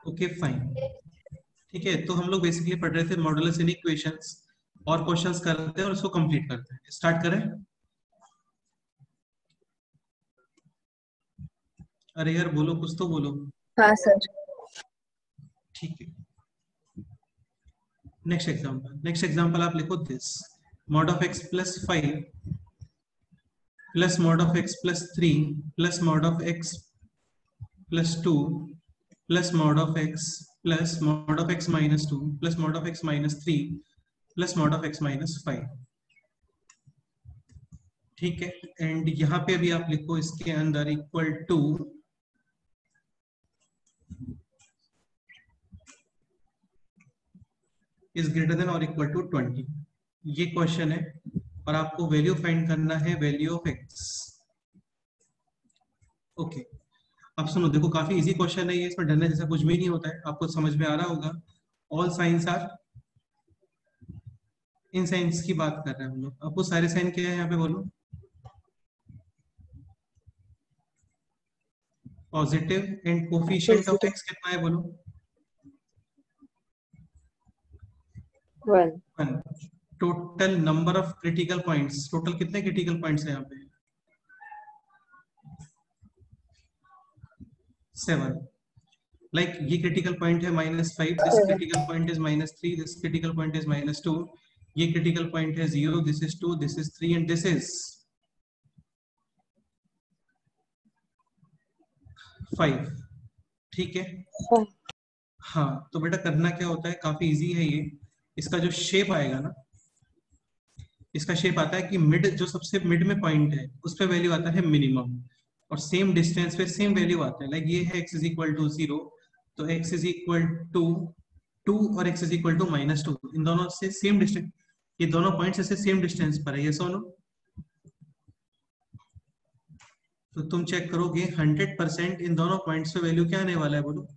Okay fine. ठीक है, तो हम लोग बेसिकली पढ़ रहे थे मॉडुलस इनइक्वेशंस और क्वेश्चंस करते हैं और उसको कंप्लीट करते हैं। स्टार्ट करें। अरे यार बोलो, कुछ तो बोलो। हाँ सर। ठीक है, नेक्स्ट एग्जांपल आप लिखो this mod of x plus 5 plus mod of x plus 3 plus mod of x plus 2 plus mod of x plus mod of x minus 2 plus mod of x minus 3 plus mod of x minus 5। ठीक है, and यहाँ पे भी आप लिखो इसके अंदर equal to is greater than और इक्वल टू 20। ये क्वेश्चन है और आपको वैल्यू फाइंड करना है, वैल्यू ऑफ एक्स। ओके, अब सुनो, देखो काफी इजी क्वेश्चन है ये, इसमें डरने जैसा कुछ भी नहीं होता है, आपको समझ में आ रहा होगा। ऑल साइंस आर, इन साइंस की बात कर रहे हैं हम लोग। आपको सारे साइन क्या है यहाँ पे बोलो। Positive, and coefficient of x कितना है बोलो। 1। 1। Total number of critical points, total कितने क्रिटिकल पॉइंट्स है यहाँ पे। 7। लाइक ये क्रिटिकल पॉइंट है -5, this critical point is -3, this critical point is -2, ये क्रिटिकल पॉइंट है 0, this is 2, this is 3 and this is 5। ठीक है, हाँ तो बेटा करना क्या होता है, काफी इजी है ये। इसका जो शेप आएगा ना, इसका शेप आता है कि मिड, जो सबसे मिड में पॉइंट है उस पे वैल्यू आता है मिनिमम, और सेम डिस्टेंस पे सेम वैल्यू आता है। लाइक ये है x इज इक्वल टू 0, तो x इज इक्वल टू 2 और x इज इक्वल टू -2, इन दोनों से सेम डिस्टेंस, ये दोनों पॉइंट्स से सेम डिस्टेंस पर है, ये सोनो। तो तुम चेक करोगे 100% इन दोनों पॉइंट्स पे वैल्यू क्या आने वाला है बोलो।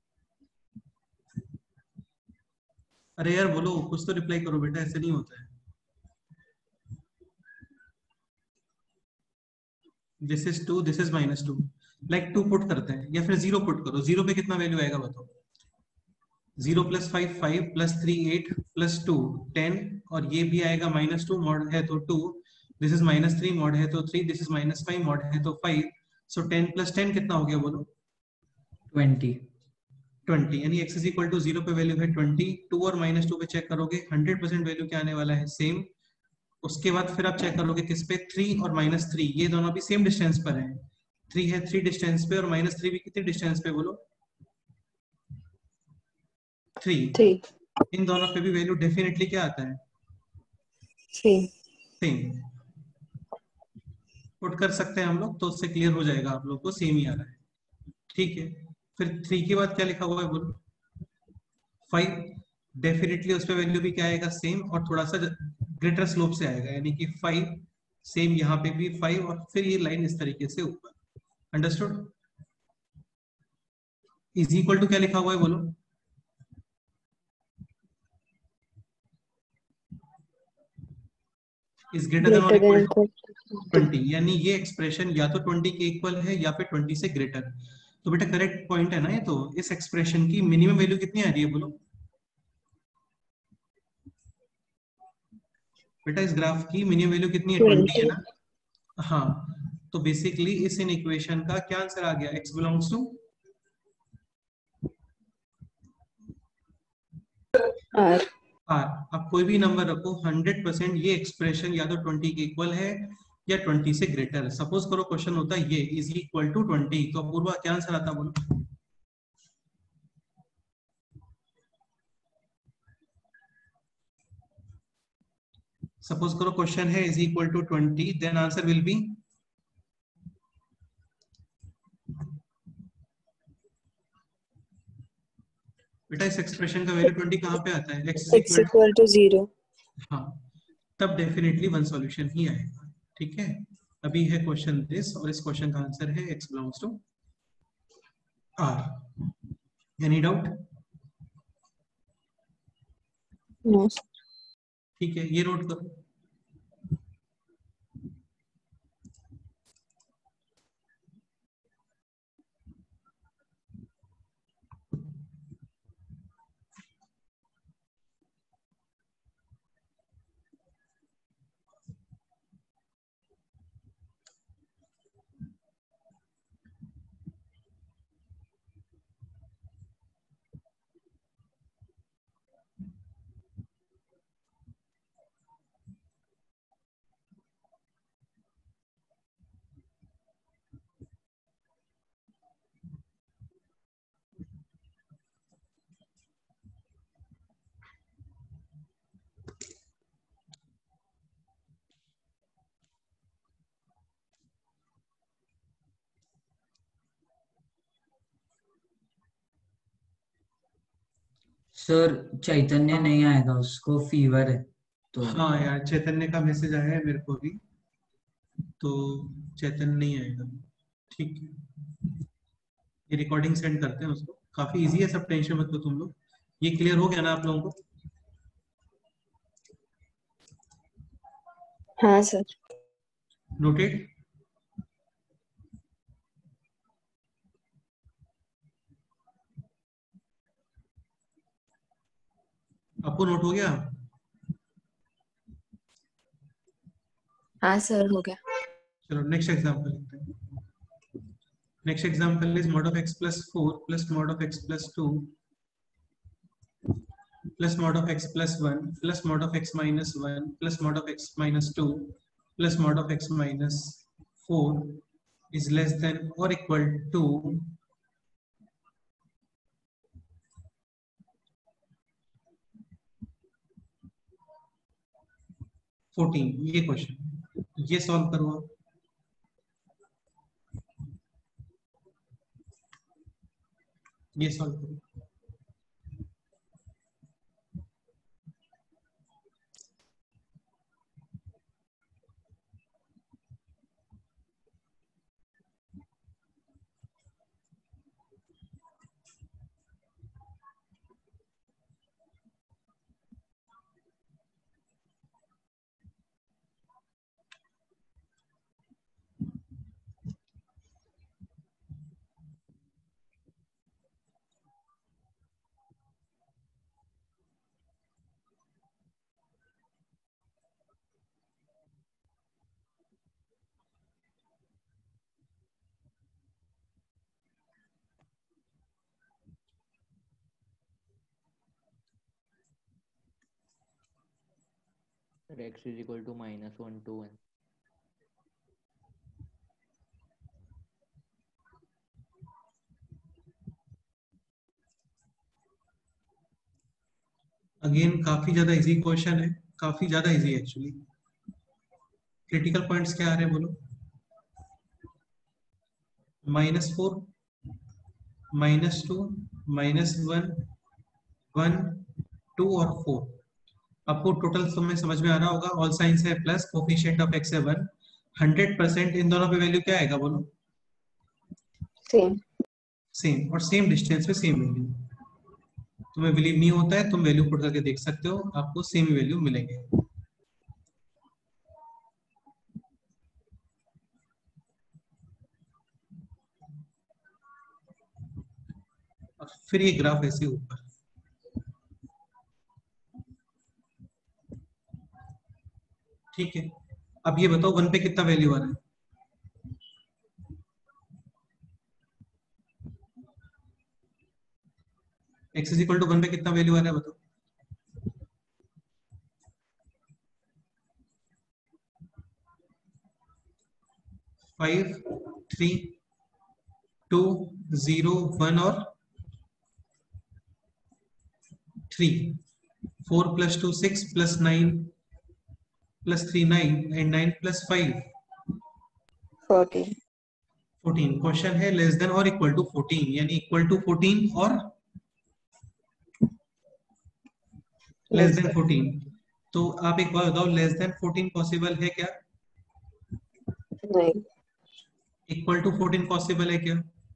अरे यार बोलो, कुछ तो रिप्लाई करो बेटा, ऐसे नहीं होता है। This is 2, this is -2, like 2 put करते हैं या फिर 0 पुट करो। 0 पे कितना वैल्यू आएगा बताओ। 0 + 5 5 + 3 8 + 2 10, और ये भी आएगा -2, मॉड है तो 2, दिस इज -3, मॉड है तो 3, दिस इज -5, मॉड है तो 5। सो 10 + 10 कितना हो गया बोलो। 20। 20, यानी x इज इक्वल टू 0 पे वैल्यू है 20। 2 और -2 पे चेक करोगे 100% वैल्यू क्या आने वाला है, सेम। उसके बाद फिर आप चेक करोगे किस पे, 3 और -3, ये दोनों भी सेम डिस्टेंस पर हैं। 3 है 3 डिस्टेंस पे, और -3 भी कितने डिस्टेंस पे बोलो, 3। इन दोनों पे भी वैल्यू डेफिनेटली क्या आता है, सेम। पुट कर सकते हैं हम लोग, तो उससे क्लियर हो जाएगा आप लोग को सेम ही आ रहा है। ठीक है, फिर 3 के बाद क्या लिखा हुआ है बोलो, 5। डेफिनेटली उस पे वैल्यू भी क्या आएगा, सेम, और थोड़ा सा ग्रेटर स्लोप से आएगा, यानी कि 5 सेम, यहाँ पे भी 5, और फिर ये लाइन इस तरीके से ऊपर। अंडरस्टूड। इज इक्वल टू क्या लिखा हुआ है बोलो, इज ग्रेटर देन और इक्वल टू 20, यानी ये एक्सप्रेशन या तो 20 के इक्वल है या फिर 20 से ग्रेटर। तो बेटा करेक्ट पॉइंट है ना ये। तो इस एक्सप्रेशन की मिनिमम वैल्यू कितनी आ रही है बोलो। बेटा इस ग्राफ की मिनिमम वैल्यू कितनी है, 20 है ना। हाँ, तो बेसिकली इस इन इक्वेशन का क्या आंसर आ गया, x बिलोंग्स टू R। आप कोई भी नंबर रखो, 100% ये एक्सप्रेशन या तो 20 के इक्वल है या 20 से ग्रेटर है। सपोज करो क्वेश्चन होता है ये इज इक्वल टू 20, तो अपूर्वा क्या आंसर आता बोलो। सपोज करो क्वेश्चन है is equal to 20, then answer will be, बेटा इस एक्सप्रेशन का वैल्यू 20 कहाँ पे आता है, x X equal to 0। हाँ, तब डेफिनेटली वन सॉल्यूशन ही आएगा। ठीक है, अभी है क्वेश्चन दिस, और इस क्वेश्चन का आंसर है x belongs to R। Any doubt. No. ठीक है, ये नोट करो। सर चैतन्य नहीं आएगा, उसको फीवर है तो। हाँ यार, चैतन्य का मैसेज आया है मेरे को भी, तो चैतन्य नहीं आएगा। ठीक है, ये रिकॉर्डिंग सेंड करते हैं उसको। काफी इजी है सब, टेंशन मत लो तुम लोग। ये क्लियर हो गया ना आप लोगों को? हाँ सर। नोटेड। आपको नोट हो गया? हाँ सर, हो गया। चलो नेक्स्ट एग्जाम्पल लेते हैं। Next example is mod of x plus 4 plus mod of x plus 2 plus mod of x plus 1 plus mod of x minus 1 plus mod of x minus 2 plus mod of x minus 4 is less than or equal to 14। ये question, ये solve करो आप। ये solve करो। x is equal to -1 to 1. Again काफी ज्यादा easy question है, काफी ज्यादा इजी है एक्चुअली। क्रिटिकल पॉइंट्स क्या आ रहे हैं बोलो? -4, -2, -1, 1, 2 और 4। आपको टोटल समय समझ में आ रहा होगा। ऑल साइंस है प्लस, कोफिशिएंट ऑफ एक्स है 1। 100% इन दोनों पे वैल्यू क्या आएगा बोलो? सेम। सेम, और सेम डिस्टेंस पे सेम वैल्यू। तुम्हें बिलीव नहीं होता है, तुम वैल्यू पुट करके देख सकते हो, आपको सेम वैल्यू मिलेंगे। और फिर ये ग्राफ ऐसे ऊपर। ठीक है, अब ये बताओ 1 पे कितना वैल्यू आ रहा है? x इज इक्वल टू 1 पे कितना वैल्यू आ रहा है बताओ? 5, 3, 2, 0, 1 और 3। 4 plus 2 6 plus 9 plus 3 9 and 9 plus 5 14। 14। Question है लेस देन और इक्वल टू 14, यानी इक्वल टू 14 और लेस देन 14। तो आप एक बात बताओ, लेस देन 14 पॉसिबल है क्या? नहीं। इक्वल टू 14 पॉसिबल है क्या?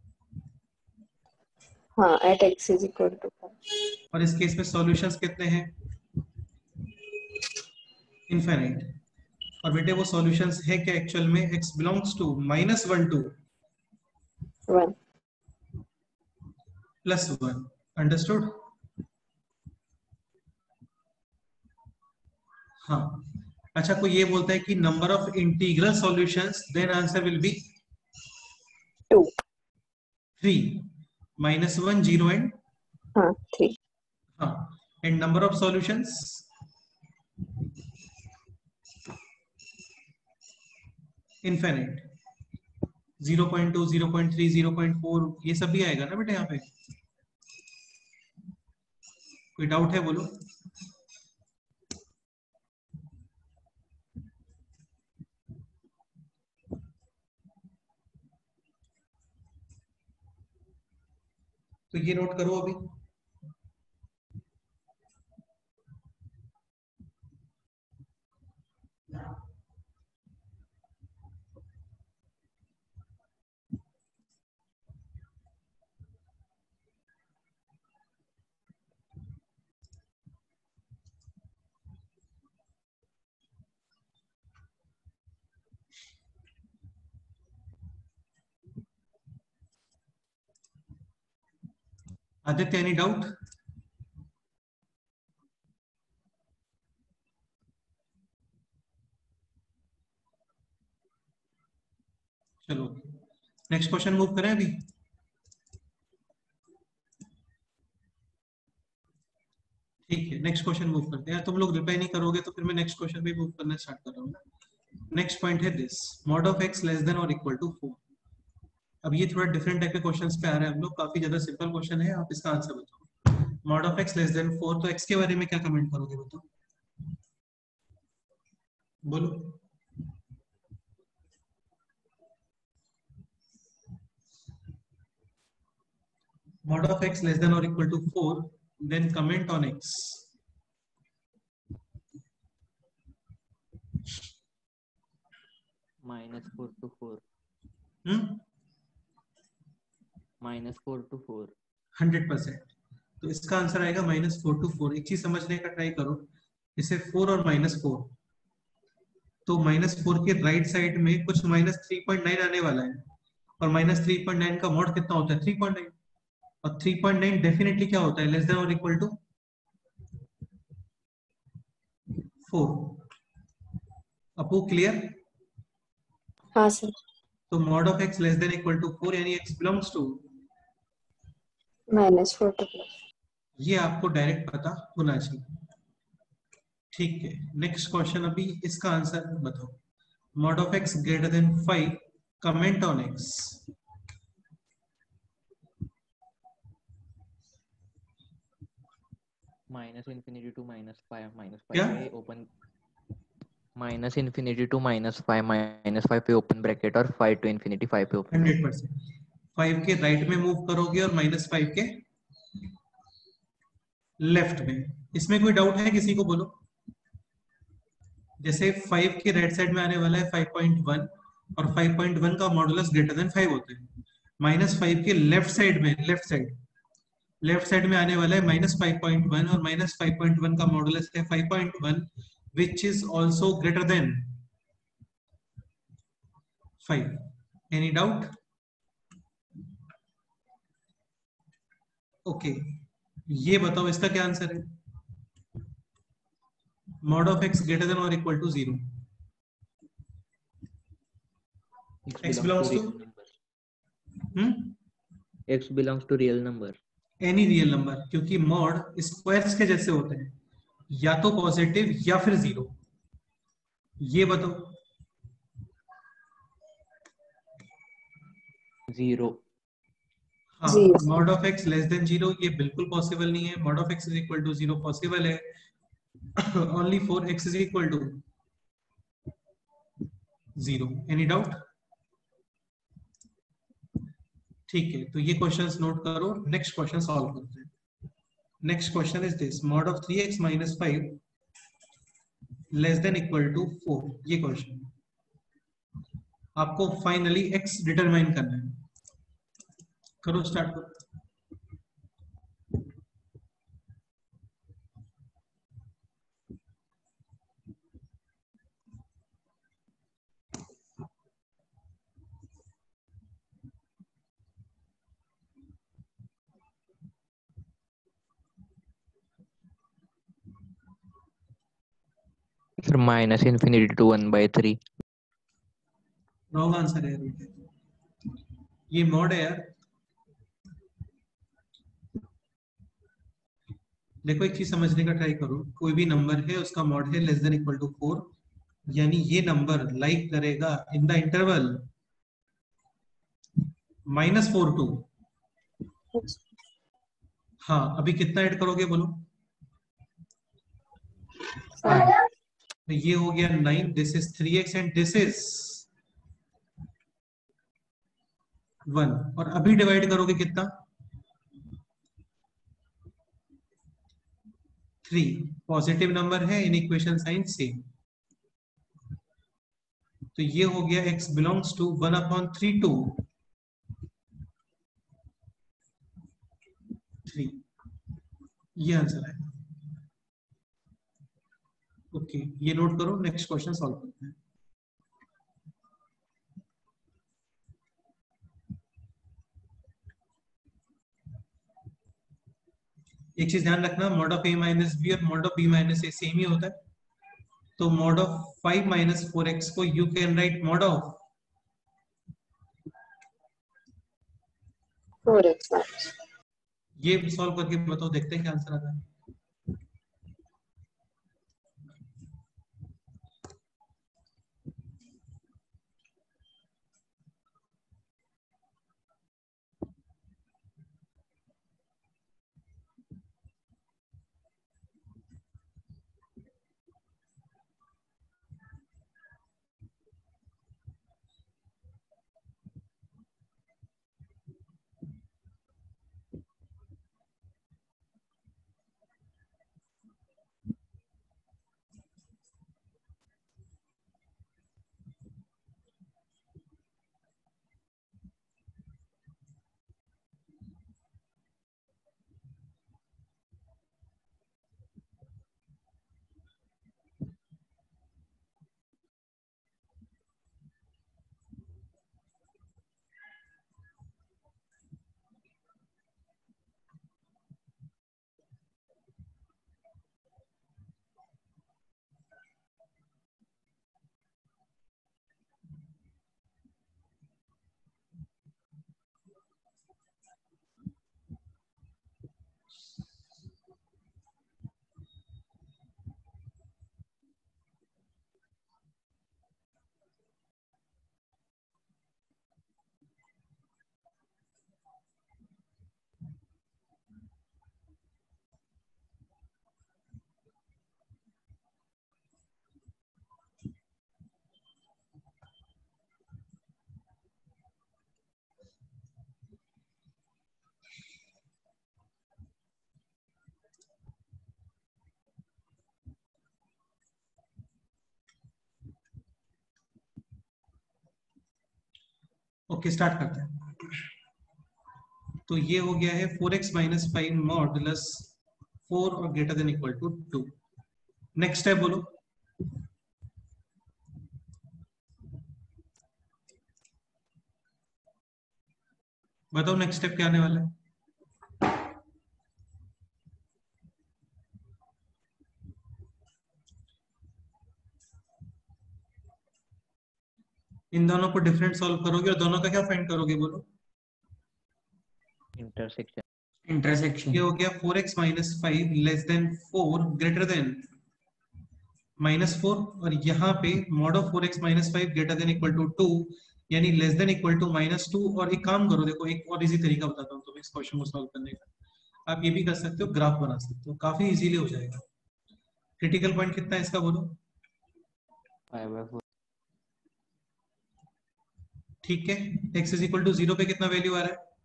हाँ, at x is equal to. और इस केस में सॉल्यूशंस कितने हैं? इनफाइनाइट। और बेटे वो सॉल्यूशंस है क्या एक्चुअल में? x belongs to -1 to 1। +1। Understood? हाँ। अच्छा, कोई ये बोलता है कि number of integral solutions, then answer will be 2। 3। -1, 0 and हाँ, 3। हाँ, and number of solutions infinite. 0.2, 0.3, 0.4 ये सब भी आएगा ना बेटा यहाँ पे? कोई डाउट है बोलो? तो ये नोट करो अभी। Aditya any doubt? चलो नेक्स्ट क्वेश्चन मूव करें अभी। ठीक है, नेक्स्ट क्वेश्चन मूव करते हैं। तुम लोग रिप्लाई नहीं करोगे तो फिर मैं नेक्स्ट क्वेश्चन भी मूव करना स्टार्ट कर रहा हूँ। नेक्स्ट पॉइंट है this, mod of x less than और इक्वल टू 4। अब ये थोड़ा डिफरेंट टाइप के क्वेश्चंस पे आ रहे हैं हम लोग, काफी ज्यादा सिंपल क्वेश्चन है, आप इसका आंसर बताओ। Mod of x less than 4, तो एक्स के बारे में क्या कमेंट करोगे बताओ, बोलो। Mod of x less than or equal to 4, then comment on x. -4 to 4. Hmm? -4 to 4. 100%। तो इसका आंसर आएगा -4 to 4। एक चीज समझने का ट्राई करो, इसे 4 और -4, तो -4 के राइट साइड में कुछ -3.9 आने वाला है, और -3.9 का मॉड कितना होता है 3.9, और 3.9 डेफिनेटली क्या होता है, लेस देन और इक्वल टू 4। अपू क्लियर? हाँ सर। तो mod of x less than equal to 4 यानी x बिलोंग्स टू -4 to +. ये आपको डायरेक्ट पता होना चाहिए। ठीक है, नेक्स्ट क्वेश्चन, अभी इसका आंसर बताओ। Mod of x greater than 5, comment on x। -infinity to -5. क्या? पे ओपन, -infinity to -5 पे ओपन ब्रैकेट और 5 to infinity 5 पे ओपन ब्रैकेट। 100%। 5 के राइट में मूव करोगे और -5 के लेफ्ट में। इसमें कोई डाउट है किसी को, बोलो। जैसे 5 के राइट साइड में आने वाला है 5.1, और 5.1 का मॉडुलस ग्रेटर देन 5 होता है। -5 के लेफ्ट साइड में, लेफ्ट साइड में आने वाला है -5.1, और -5.1 का मॉडुलस है 5.1, which is also greater than 5। Any doubt? Okay, ये बताओ इसका क्या आंसर है। Mod of x greater than और equal to 0, x belongs to x belongs to real number. Any real number, क्योंकि मॉड स्क्वायर्स के जैसे होते हैं, या तो पॉजिटिव या फिर 0। ये बताओ। 0. हाँ, 0. Mod of x less than 0 ये बिल्कुल पॉसिबल नहीं है। Mod of x is equal to 0 possible है only for x is equal to 0। Any doubt? ठीक है, तो ये क्वेश्चंस नोट करो, नेक्स्ट क्वेश्चन सॉल्व करते हैं। Next question is this, mod of 3x - 5 less than equal to 4। ये question आपको फाइनली x डिटरमाइन करना है। करो, स्टार्ट करो। फिर -infinity to 1/3. रॉन्ग आंसर है यार, ये मॉड है यार। देखो, एक चीज समझने का ट्राई करो, कोई भी नंबर है उसका मॉड है लेस देन इक्वल टू 4, यानी ये नंबर लाइक करेगा इन द इंटरवल -4 to, हाँ अभी कितना ऐड करोगे बोलो। 5, तो ये हो गया 9, this is 3x and this is 1, और अभी डिवाइड करोगे कितना 3। पॉजिटिव नंबर है, इन इक्वेशन साइन सेम, तो ये हो गया x बिलोंग्स टू 1/3 to 3। ये आंसर है। ओके, ये नोट करो, नेक्स्ट क्वेश्चन सॉल्व करते हैं। एक चीज ध्यान रखना, mod of a minus b और mod of b minus a same ही होता है। तो मॉड ऑफ 5 माइनस 4x को you can write mod of 4x minus। ये सॉल्व करके बताओ, देखते हैं क्या आंसर आता है। ओके, स्टार्ट करते हैं। तो ये हो गया है 4x माइनस 5 मॉडुलस 4 और greater than equal to 2। Next step बोलो। बताओ नेक्स्ट स्टेप क्या आने वाला है। इन दोनों को डिफरेंट सॉल्व करोगे और दोनों का क्या फाइंड करोगे बोलो। इंटरसेक्शन। इंटरसेक्शन। ये हो गया 4x minus 5 less than 4 greater than -4, और यहाँ पे mod of 4x minus 5 greater than equal to 2, यानी लेस देन इक्वल टू -2। और एक काम करो, देखो एक और इजी तरीका बताता हूँ तुम्हें इस क्वेश्चन को सॉल्व करने का। आप ये भी कर सकते हो, ग्राफ बना सकते हो, काफी इजीली हो जाएगा। क्रिटिकल पॉइंट कितना है इसका बोलो। 5/4। ठीक है, x इज इक्वल टू 0 पे कितना वैल्यू आ रहा है।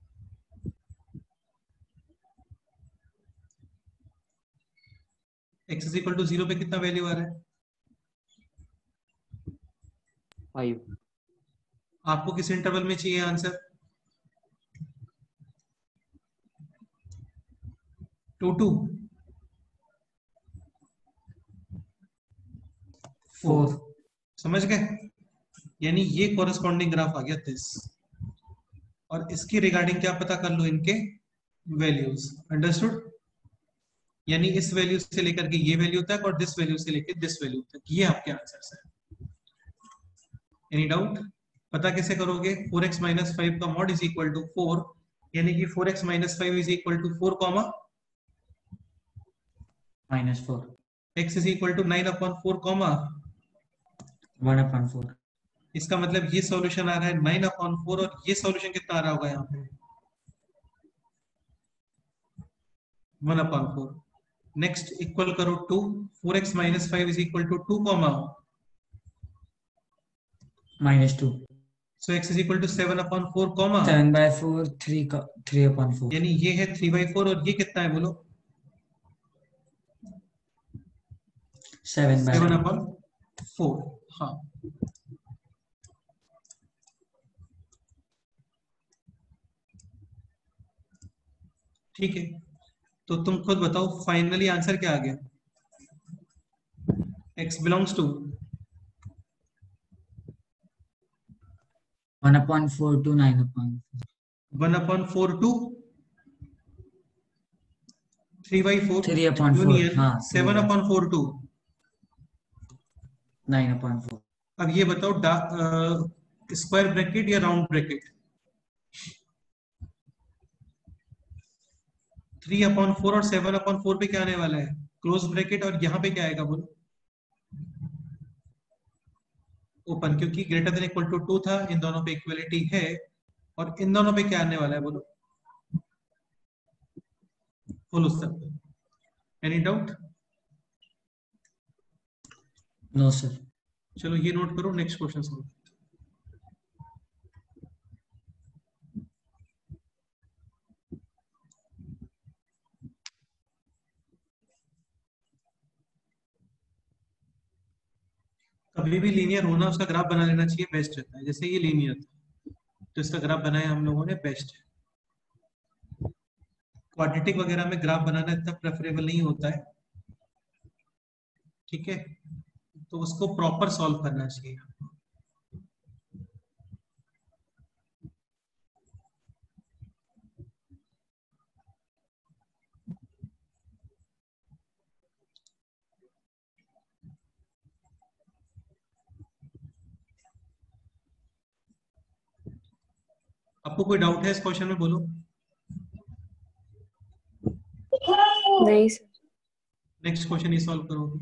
x इज इक्वल टू 0 पे कितना वैल्यू आ रहा है। 5। आपको किस इंटरवल में चाहिए आंसर। 2 4। समझ गए, यानी ये कॉरेस्पॉन्डिंग ग्राफ आ गया दिस। और इसकी रिगार्डिंग क्या पता कर लो, इनके वैल्यूज। अंडरस्टूड, यानी इस वैल्यू से लेकर के ये वैल्यू तक और दिस वैल्यू से लेकर दिस वैल्यू तक, ये आपके आंसर्स है। Any doubt. पता कैसे करोगे। 4x माइनस 5 का मॉड इज इक्वल टू 4, यानी कि 4x minus 5 is equal to 4 comma -4। x is equal to 9 upon 4 comma 1/4। इसका मतलब ये सॉल्यूशन आ रहा है 9 अपॉन 4, और ये सॉल्यूशन कितना आ रहा होगा यहाँ पे 1/4। नेक्स्ट इक्वल करो 2, 4x minus 5 is equal to 2 comma -2। So x is equal to 7/4 comma 7/4 3/4। यानी ये है 3/4, और ये कितना है बोलो 7/4। 7/4। हाँ, ठीक है। तो तुम खुद बताओ फाइनली आंसर क्या आ गया। x belongs to 1/4 to 9/4। 1/4 to 3/4 3/4 union हाँ 7/4 2। 9/4 अब ये बताओ स्क्वायर ब्रैकेट या राउंड ब्रैकेट? 3/4 और 7/4 पे क्या आने वाला है? Close bracket. और यहाँ पे क्या आएगा बोलो? ओपन, क्योंकि ग्रेटर देन इक्वल टू 2 था, इन दोनों पे इक्वलिटी है। और इन दोनों पे क्या आने वाला है बोलो? Full stop. Any doubt? No sir. चलो ये नोट करो, नेक्स्ट क्वेश्चन सॉल्व। कभी भी लीनियर होना, उसका ग्राफ बना लेना चाहिए, बेस्ट रहता है। जैसे ये लीनियर था तो इसका ग्राफ बनाया हम लोगों ने, बेस्ट है। क्वाड्रेटिक वगैरह में ग्राफ बनाना इतना प्रेफरेबल नहीं होता है, ठीक है? तो उसको प्रॉपर सॉल्व करना चाहिए। आपको कोई डाउट है इस क्वेश्चन में? बोलो। नहीं सर। नेक्स्ट क्वेश्चन ये सॉल्व करोगे।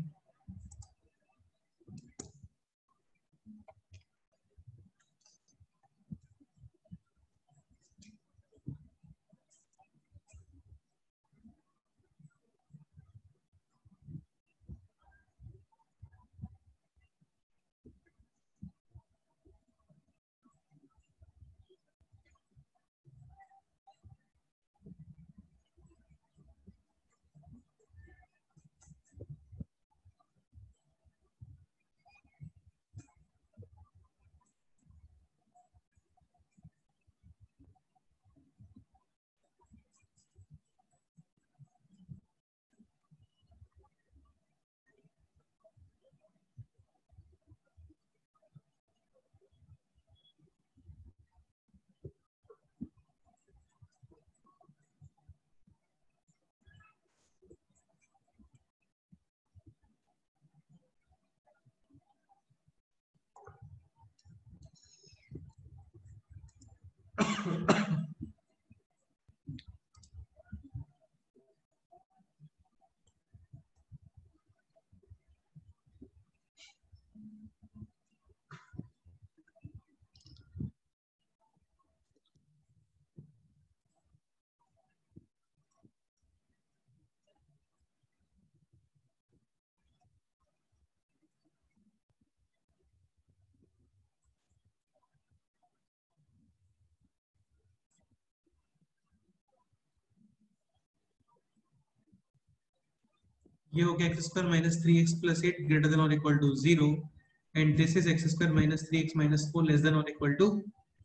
ये हो गया x² - 3x + 8 ग्रेटर देन और equal to 0, and this is x² - 3x - 4 less than और इक्वल टू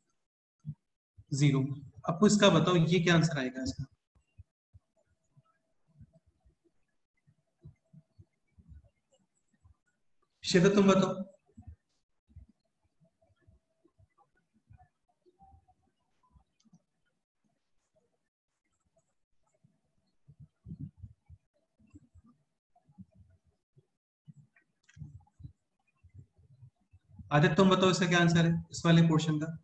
0। आपको इसका बताओ ये क्या आंसर आएगा इसका? शिव तुम बताओ। आदित्य तुम बताओ इसका क्या आंसर है इस वाले पोर्शन का?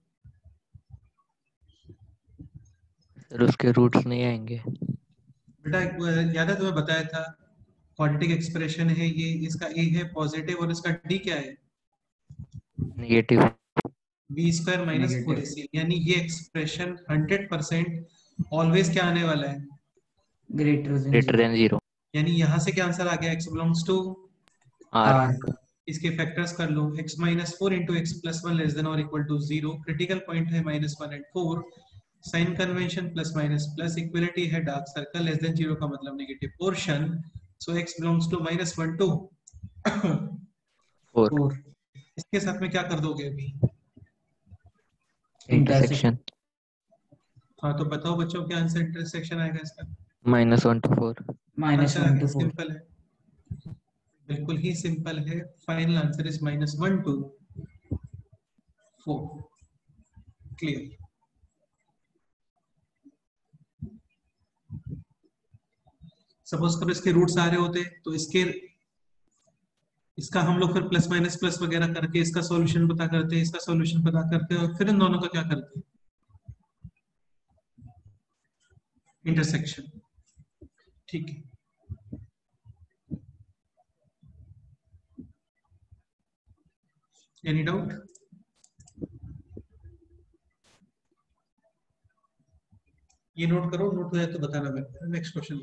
सर उसके रूट्स नहीं आएंगे। बेटा याद है तुम्हें बताया था, क्वाड्रेटिक एक्सप्रेशन है ये, इसका a है पॉजिटिव और इसका d क्या है? नेगेटिव। b² - नेगेटिव 4ac, यानी ये एक्सप्रेशन 100% ऑलवेज क्या आने वाला है? Greater than greater 0 than 0। यानी यहां से क्या आंसर आ गया? x belongs to R. R इसके फैक्टर्स कर लो, x - 4 × x + 1 लेस देन और इक्वल टू 0, क्रिटिकल पॉइंट है -1 and 4, sign convention plus minus plus, equality है डार्क सर्कल, लेस देन 0 का मतलब negative portion. So x belongs to -1 to 4। 4 इसके साथ में क्या कर दोगे अभी? Intersection intersection. हाँ तो बताओ बच्चों क्या आंसर इंटरसेक्शन आएगा इसका? -1 to 4। आंसर आ -1 गया, to 4 सिंपल है, बिल्कुल ही सिंपल है। Final answer is -1 to 4। Clear? Suppose करो इसके रूट्स आ रहे होते तो इसका हम लोग फिर प्लस माइनस प्लस वगैरह करके इसका सॉल्यूशन पता करते, इसका सॉल्यूशन पता करते और फिर इन दोनों का क्या करते, इंटरसेक्शन। ठीक है, एनी डाउट? ये नोट करो, नोट हो जाए तो बताना मेरे को। Next question.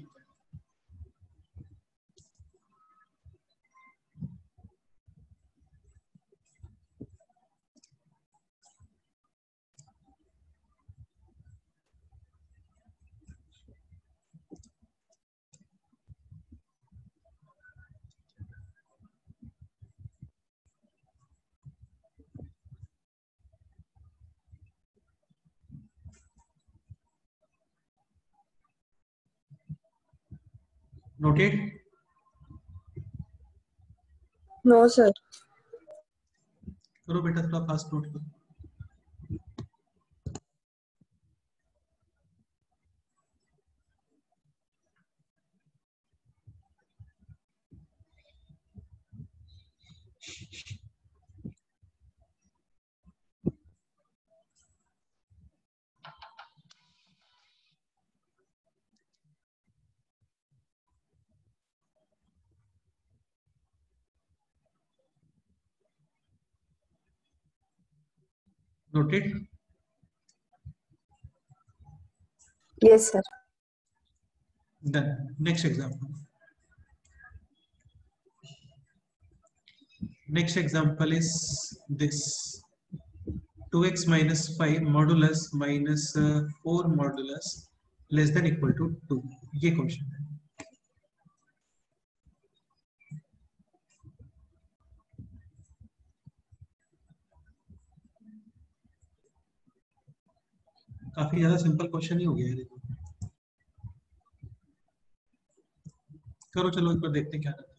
Noted? No sir. करो बेटा, थोड़ा फास्ट नोट करो। Noted? Yes sir. Done. Next example. Next example is this: 2x minus 5 modulus minus 4 modulus less than equal to 2। ये क्वेश्चन है। काफी ज्यादा सिंपल क्वेश्चन ही हो गया है, देखो। करो, चलो एक बार देखते हैं क्या करते हैं।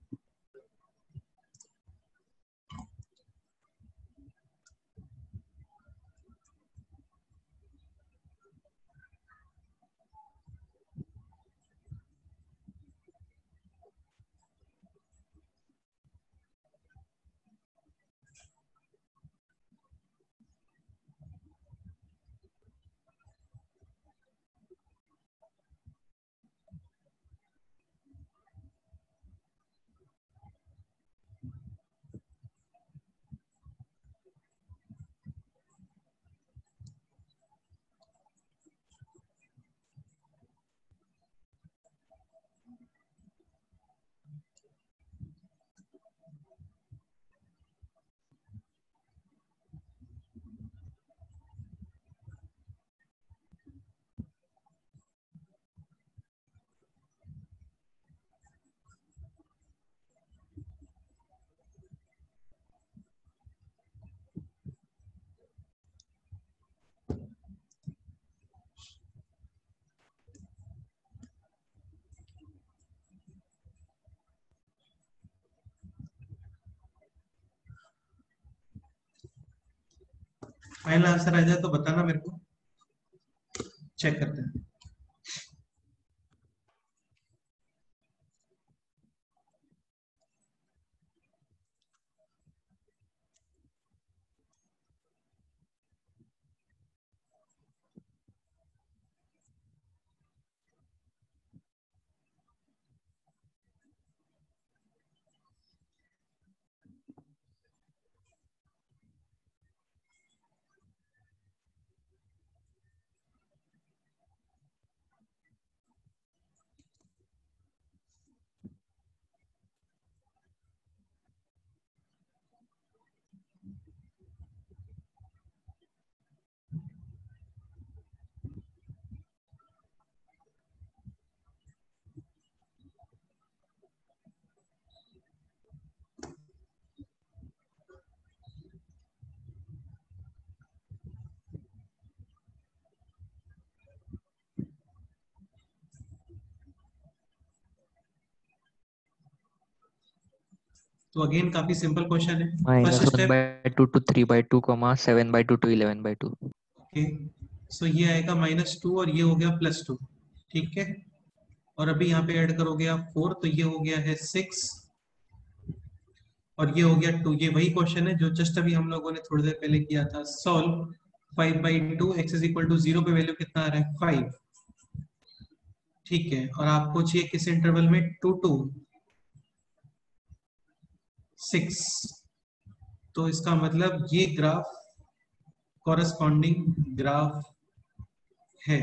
फाइनल आंसर आ जाए तो बताना मेरे को, चेक करते हैं। तो अगेन काफी सिंपल क्वेश्चन है। minus first 1 step, by 2 to 3 by 2 comma 7 by 2 to 11 by 2। Okay. So ये आएगा -2 और ये हो गया +2। ठीक है, और अभी यहाँ पे ऐड करोगे आप 4, तो ये हो गया है 6 और ये हो गया 2। ये वही क्वेश्चन है जो जस्ट अभी हम लोगों ने थोड़ी देर पहले किया था। Solve 5/2 x is equal to 0 पे वैल्यू कितना आ रहा है 5। ठीक है, और आपको चाहिए किस इंटरवल में 2 to 6। तो इसका मतलब ये ग्राफ कॉरस्पॉन्डिंग ग्राफ है।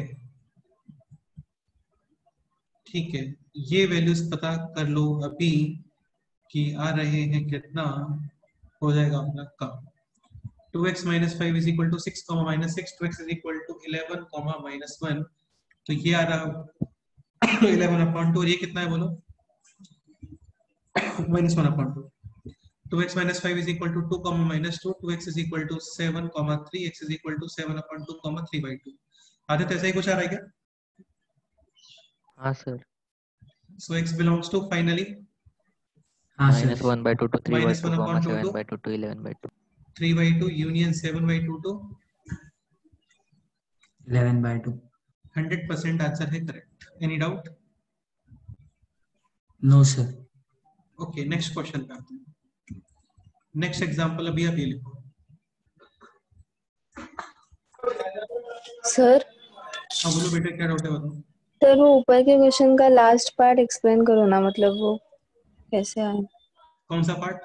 ठीक है, ये वैल्यूज पता कर लो अभी कि आ रहे हैं कितना हो जाएगा अपना काम। 2x minus 5 is equal to 6, minus 6, 2x is equal to 11, minus 1। तो ये आ रहा 11/2 और ये कितना है बोलो -1/2। 2x minus 5 is equal to 2, minus 2, 2x is equal to 7, 3, x is equal to 7/2, 3/2। Aditya ऐसा ही कुछ आ रहा है क्या? हाँ sir. So x belongs to finally -1/2 to 3/2, -1/2 to 7/2 to 11/2, 3/2 union 7/2 to 11/2। 100% answer है correct. Any doubt? No sir. Okay, next question पे आते हैं। नेक्स्ट एग्जांपल अभी आप ये लिखो। सर हाँ बोलो बेटा, क्या डाउट है बताओ। सर वो ऊपर के क्वेश्चन का लास्ट पार्ट एक्सप्लेन करो ना, मतलब वो कैसे आए? कौन सा पार्ट?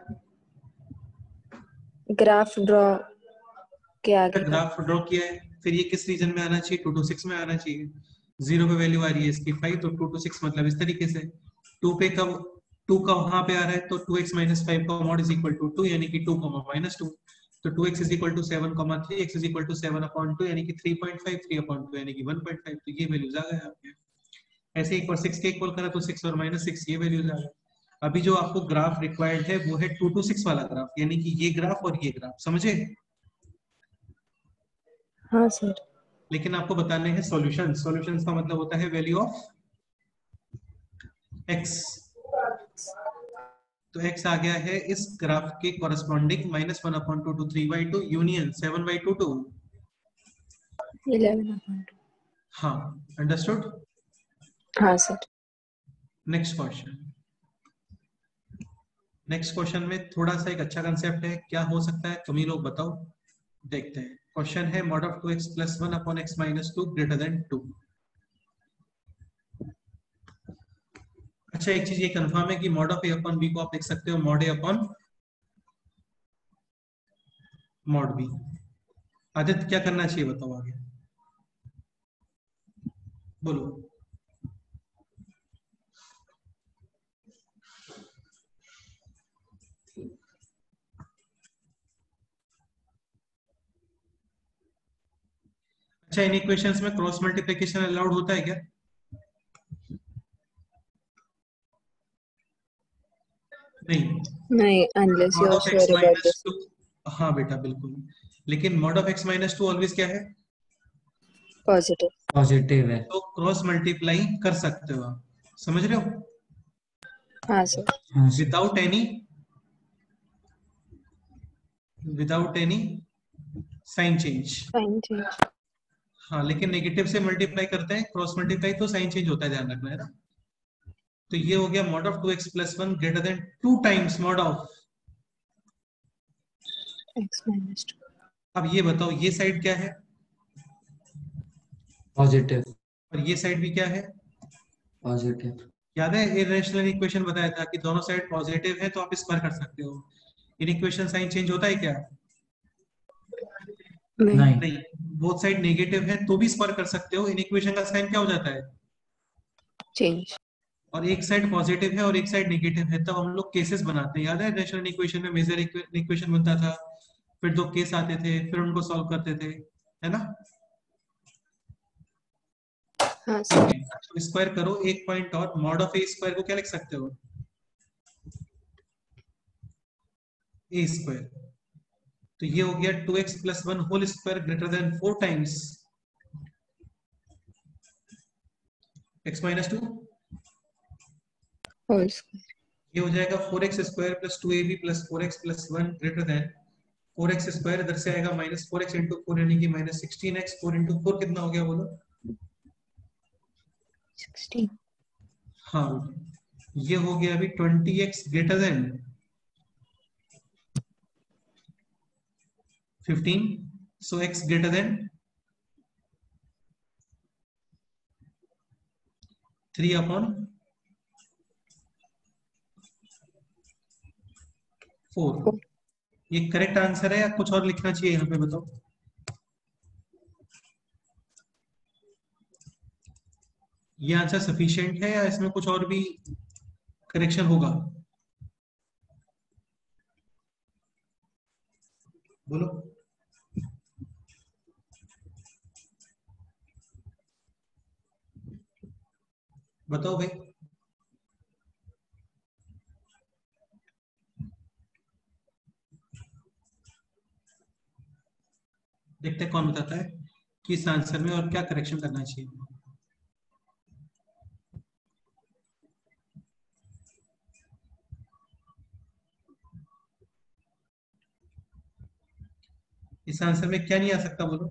ग्राफ ड्रॉ के आगे का। ग्राफ ड्रॉ किया है, फिर ये किस रीजन में आना चाहिए? 2 to 6 में आना चाहिए। 0 पे वैल्यू आ रही है इसकी 5, तो 2 to 6 मतलब इस तरीके से। 2 पे कब 2 का वहां पे आ रहा है, तो 2x minus 5 का मॉड इज इक्वल टू 2 यानी कि 2, -2। तो 2x is equal to 7, 3, x is equal to 7/2 यानी कि 3.5, 3/2 यानी कि 1.5। तो ये वैल्यूज आ गए आपके। ऐसे एक बार 6 के इक्वल करा तो 6 और -6 ये वैल्यूज आ गए। अभी जो आपको ग्राफ रिक्वायर्ड है वो है 2 to 6 वाला ग्राफ, यानी कि ये ग्राफ और ये ग्राफ, समझे? हाँ सर। लेकिन आपको बताने हैं सॉल्यूशन। सॉल्यूशंस का मतलब होता है वैल्यू ऑफ x। तो x आ गया है इस ग्राफ के कॉरेस्पॉन्डिंग -1/2 to 3/2 यूनियन 7/2 to 11/2। हाँ, अंडरस्टूड। हाँ sir. Next question. Next question में थोड़ा सा एक अच्छा कंसेप्ट है, क्या हो सकता है तुम ही लोग बताओ। देखते हैं। क्वेश्चन है mod of 2x plus 1 upon x minus 2 greater than 2। अच्छा, एक चीज ये कंफर्म है कि mod of a upon b को आप लिख सकते हो mod a upon mod b। Aditya क्या करना चाहिए बताओ आगे, बोलो। अच्छा, इन इक्वेशंस में क्रॉस मल्टीप्लिकेशन अलाउड होता है क्या? नहीं, unless you mod are of x sure about minus this. 2। हाँ बेटा बिल्कुल, लेकिन mod of x minus 2 always क्या है? पॉजिटिव। पॉजिटिव है। तो क्रॉस मल्टीप्लाई कर सकते हो आप, समझ रहे हो? हाँ सर। हाँ sir. Without any sign change. Fine change. हाँ, लेकिन नेगेटिव से मल्टीप्लाई करते हैं क्रॉस मल्टीप्लाई तो साइन चेंज होता है, ध्यान रखना है ना। तो ये हो गया mod of 2x plus 1 greater than 2 times mod of। x minus 2। अब ये बताओ, ये साइड क्या है पॉजिटिव। और ये साइड भी क्या है? पॉजिटिव। याद है इरेशनल इक्वेशन बताया था कि दोनों साइड पॉजिटिव है तो आप स्क्वायर कर सकते हो। इन इक्वेशन साइन चेंज होता है क्या? नहीं, बोथ साइड नेगेटिव है तो भी स्क्वायर कर सकते हो। इन इक्वेशन का साइन क्या हो जाता है? चेंज। और एक साइड पॉजिटिव है और एक साइड नेगेटिव है, तब हम लोग केसेस बनाते हैं। याद है रेशनल इक्वेशन में मेजर इक्वेशन बनता था, फिर दो केस आते थे, फिर उनको सॉल्व करते थे, है ना? हाँ सर। तो स्क्वायर करो एक पॉइंट और, मॉड ऑफ ए स्क्वायर को क्या लिख सकते हो? A square. तो ये हो गया 2x plus 1 whole square greater than 4 times x minus 2 whole square. ये हो जाएगा 4x square plus 2ab plus 4x plus 1 greater than 4x square, इधर से आएगा माइनस 4x इंटू 4 यानी कि माइनस 16x। 4 इंटू 4 कितना हो गया बोलो? 16। हाँ ये हो गया अभी 20x greater than 15, so x greater than 3/4। ये करेक्ट आंसर है या कुछ और लिखना चाहिए यहाँ पे बताओ? ये आंसर सफिशिएंट है या इसमें कुछ और भी करेक्शन होगा? बोलो। बताओ भाई। देखते हैं कौन बताता है कि इस आंसर में और क्या करेक्शन करना चाहिए। इस आंसर में क्या नहीं आ सकता बोलो?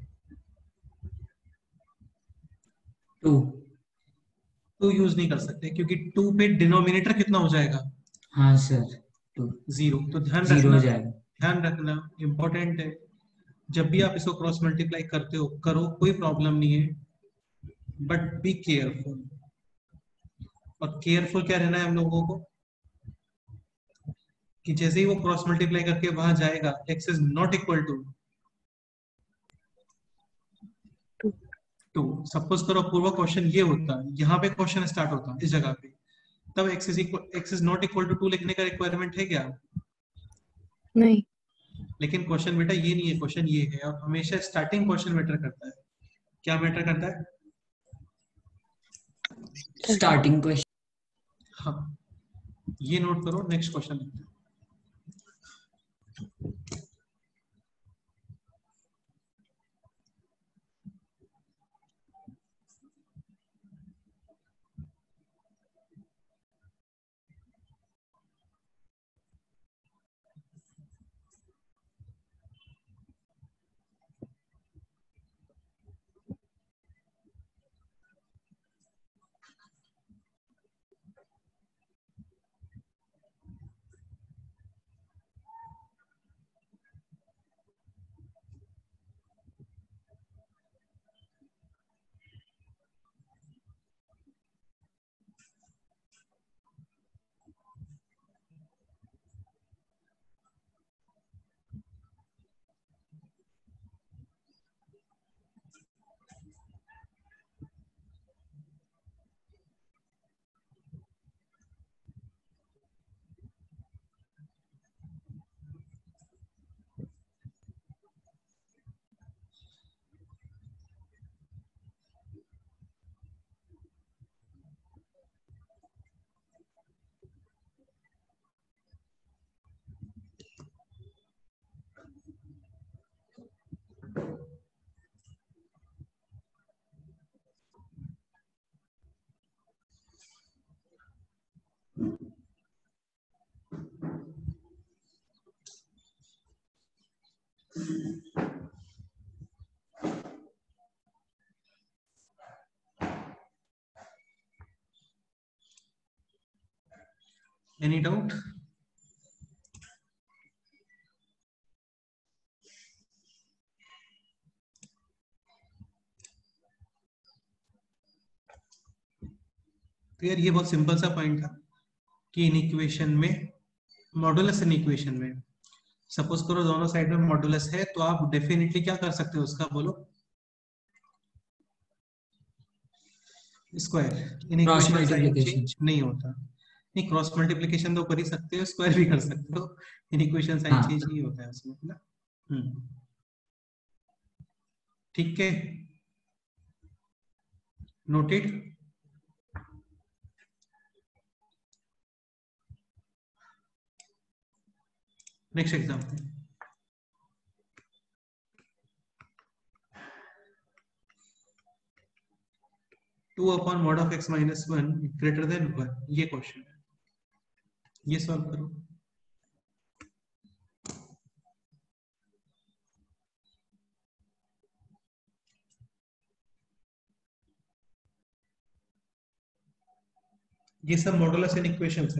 2। 2 यूज नहीं कर सकते क्योंकि 2 पे डिनोमिनेटर कितना हो जाएगा? हाँ सर, 2 0। तो ध्यान 0 हो रखना, जाएगा। ध्यान रखना, इंपॉर्टेंट है। जब भी आप इसको क्रॉस मल्टीप्लाई करते हो करो, कोई प्रॉब्लम नहीं है, बट बी केयरफुल। और केयरफुल क्या रहना है हम लोगों को कि जैसे ही वो क्रॉस मल्टीप्लाई करके वहां जाएगा, x is not equal to 2। Suppose करो पूर्व क्वेश्चन ये होता, यहाँ पे क्वेश्चन स्टार्ट होता इस जगह पे, तब x is not equal to 2 लिखने का रिक्वायरमेंट है क्या? नहीं। लेकिन क्वेश्चन बेटा ये नहीं है, क्वेश्चन ये है, और हमेशा स्टार्टिंग क्वेश्चन मैटर करता है। क्या मैटर करता है? Starting question. हाँ, ये नोट करो। Next question. Any doubt? तो यार ये बहुत सिंपल सा पॉइंट था कि इन इक्वेशन में, मॉडुलस इन इक्वेशन में, सपोज करो दोनों साइड में मॉडुलस है, तो आप डेफिनेटली क्या कर सकते हो उसका, बोलो? Square. In cross equation sign multiplication. Change नहीं होता। नहीं, क्रॉस मल्टीप्लिकेशन तो कर ही सकते हो, स्क्वायर भी कर सकते हो, इन इक्वेशन साइन हाँ चेंज नहीं होता है उसमें ना। ठीक है, noted. Next example. 2/(x−1) greater than 1, ये क्वेश्चन है, ये सॉल्व करो। ये सब मॉडुलस इक्वेशंस है।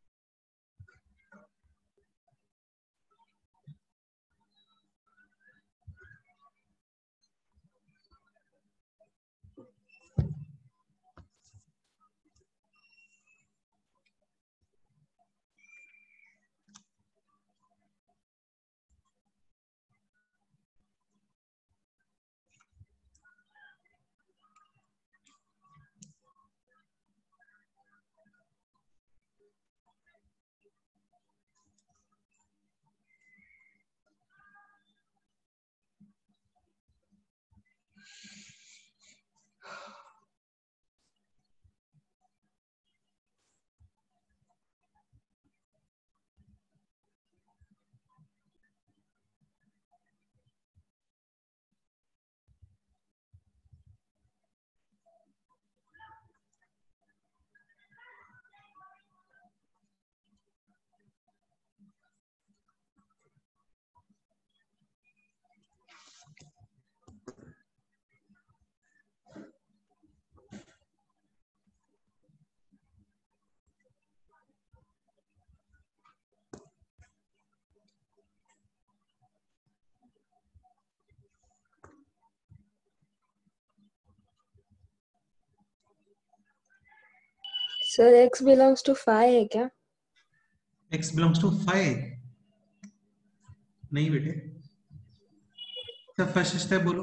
सर x belongs to 5 है क्या? x बिलोंग्स टू 5 नहीं बेटे। फर्स्ट स्टेप बोलो,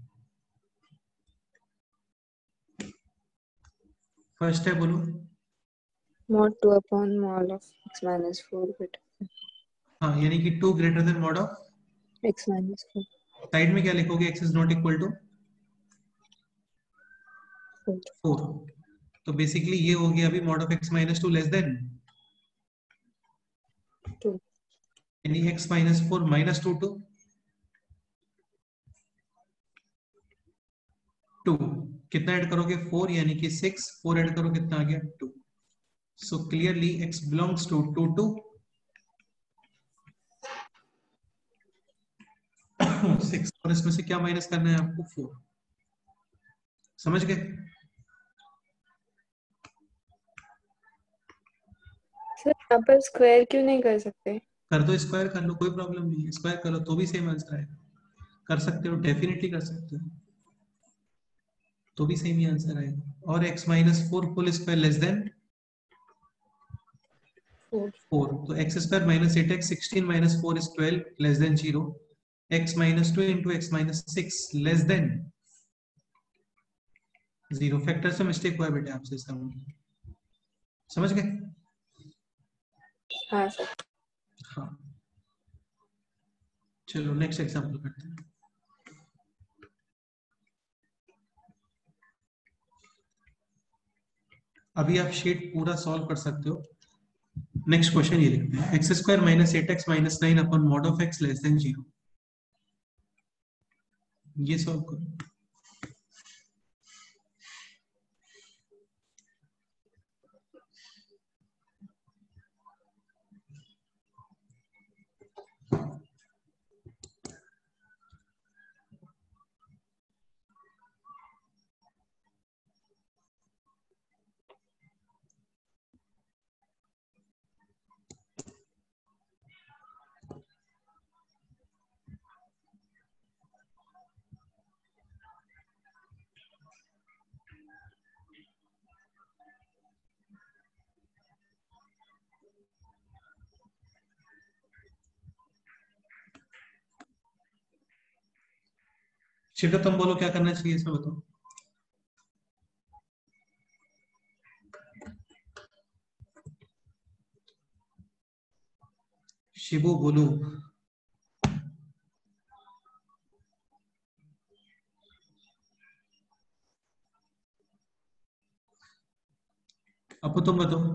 फर्स्ट स्टेप बोलो। mod 2 upon mod of x minus 4 bit हाँ, यानी कि 2 greater than mod of, x minus 4 side में क्या लिखोगे? x is not equal to 4। तो बेसिकली ये हो गया अभी mod of x minus 2 less than 2, यानी x माइनस 4 माइनस 2 टू 2। कितना ऐड करोगे? 4, यानी कि 6। 4 ऐड करो, कितना आ गया? 2। So clearly x belongs to 2 to 6। और इसमें से क्या माइनस करना है आपको? 4। समझ गए? सर यहाँ पर स्क्वायर क्यों नहीं कर सकते? कर दो, स्क्वायर कर लो, कोई प्रॉब्लम नहीं है। स्क्वायर करो तो भी सेम आंसर आएगा। कर सकते हो, डेफिनेटली कर सकते हो, तो भी सेम ही आंसर आएगा। और x minus 4 whole square less than 4। तो x square minus 8x 16 minus 4 is 12 less than 0। x minus 2 into x minus 6 less than 0। Factor से मिस्टेक हुआ है बेटे आपसे, इसका समझ गए? हाँ सर। हाँ, चलो नेक्स्ट एग्जांपल करते हैं। अभी आप शीट पूरा सॉल्व कर सकते हो। नेक्स्ट क्वेश्चन ये लिखते हैं, x square minus 8x minus 9 upon mod of x less than 0। ये सॉल्व करो। शिखा तुम बोलो क्या करना चाहिए इसमें, बताओ। शिबू बोलो। अब तुम बताओ।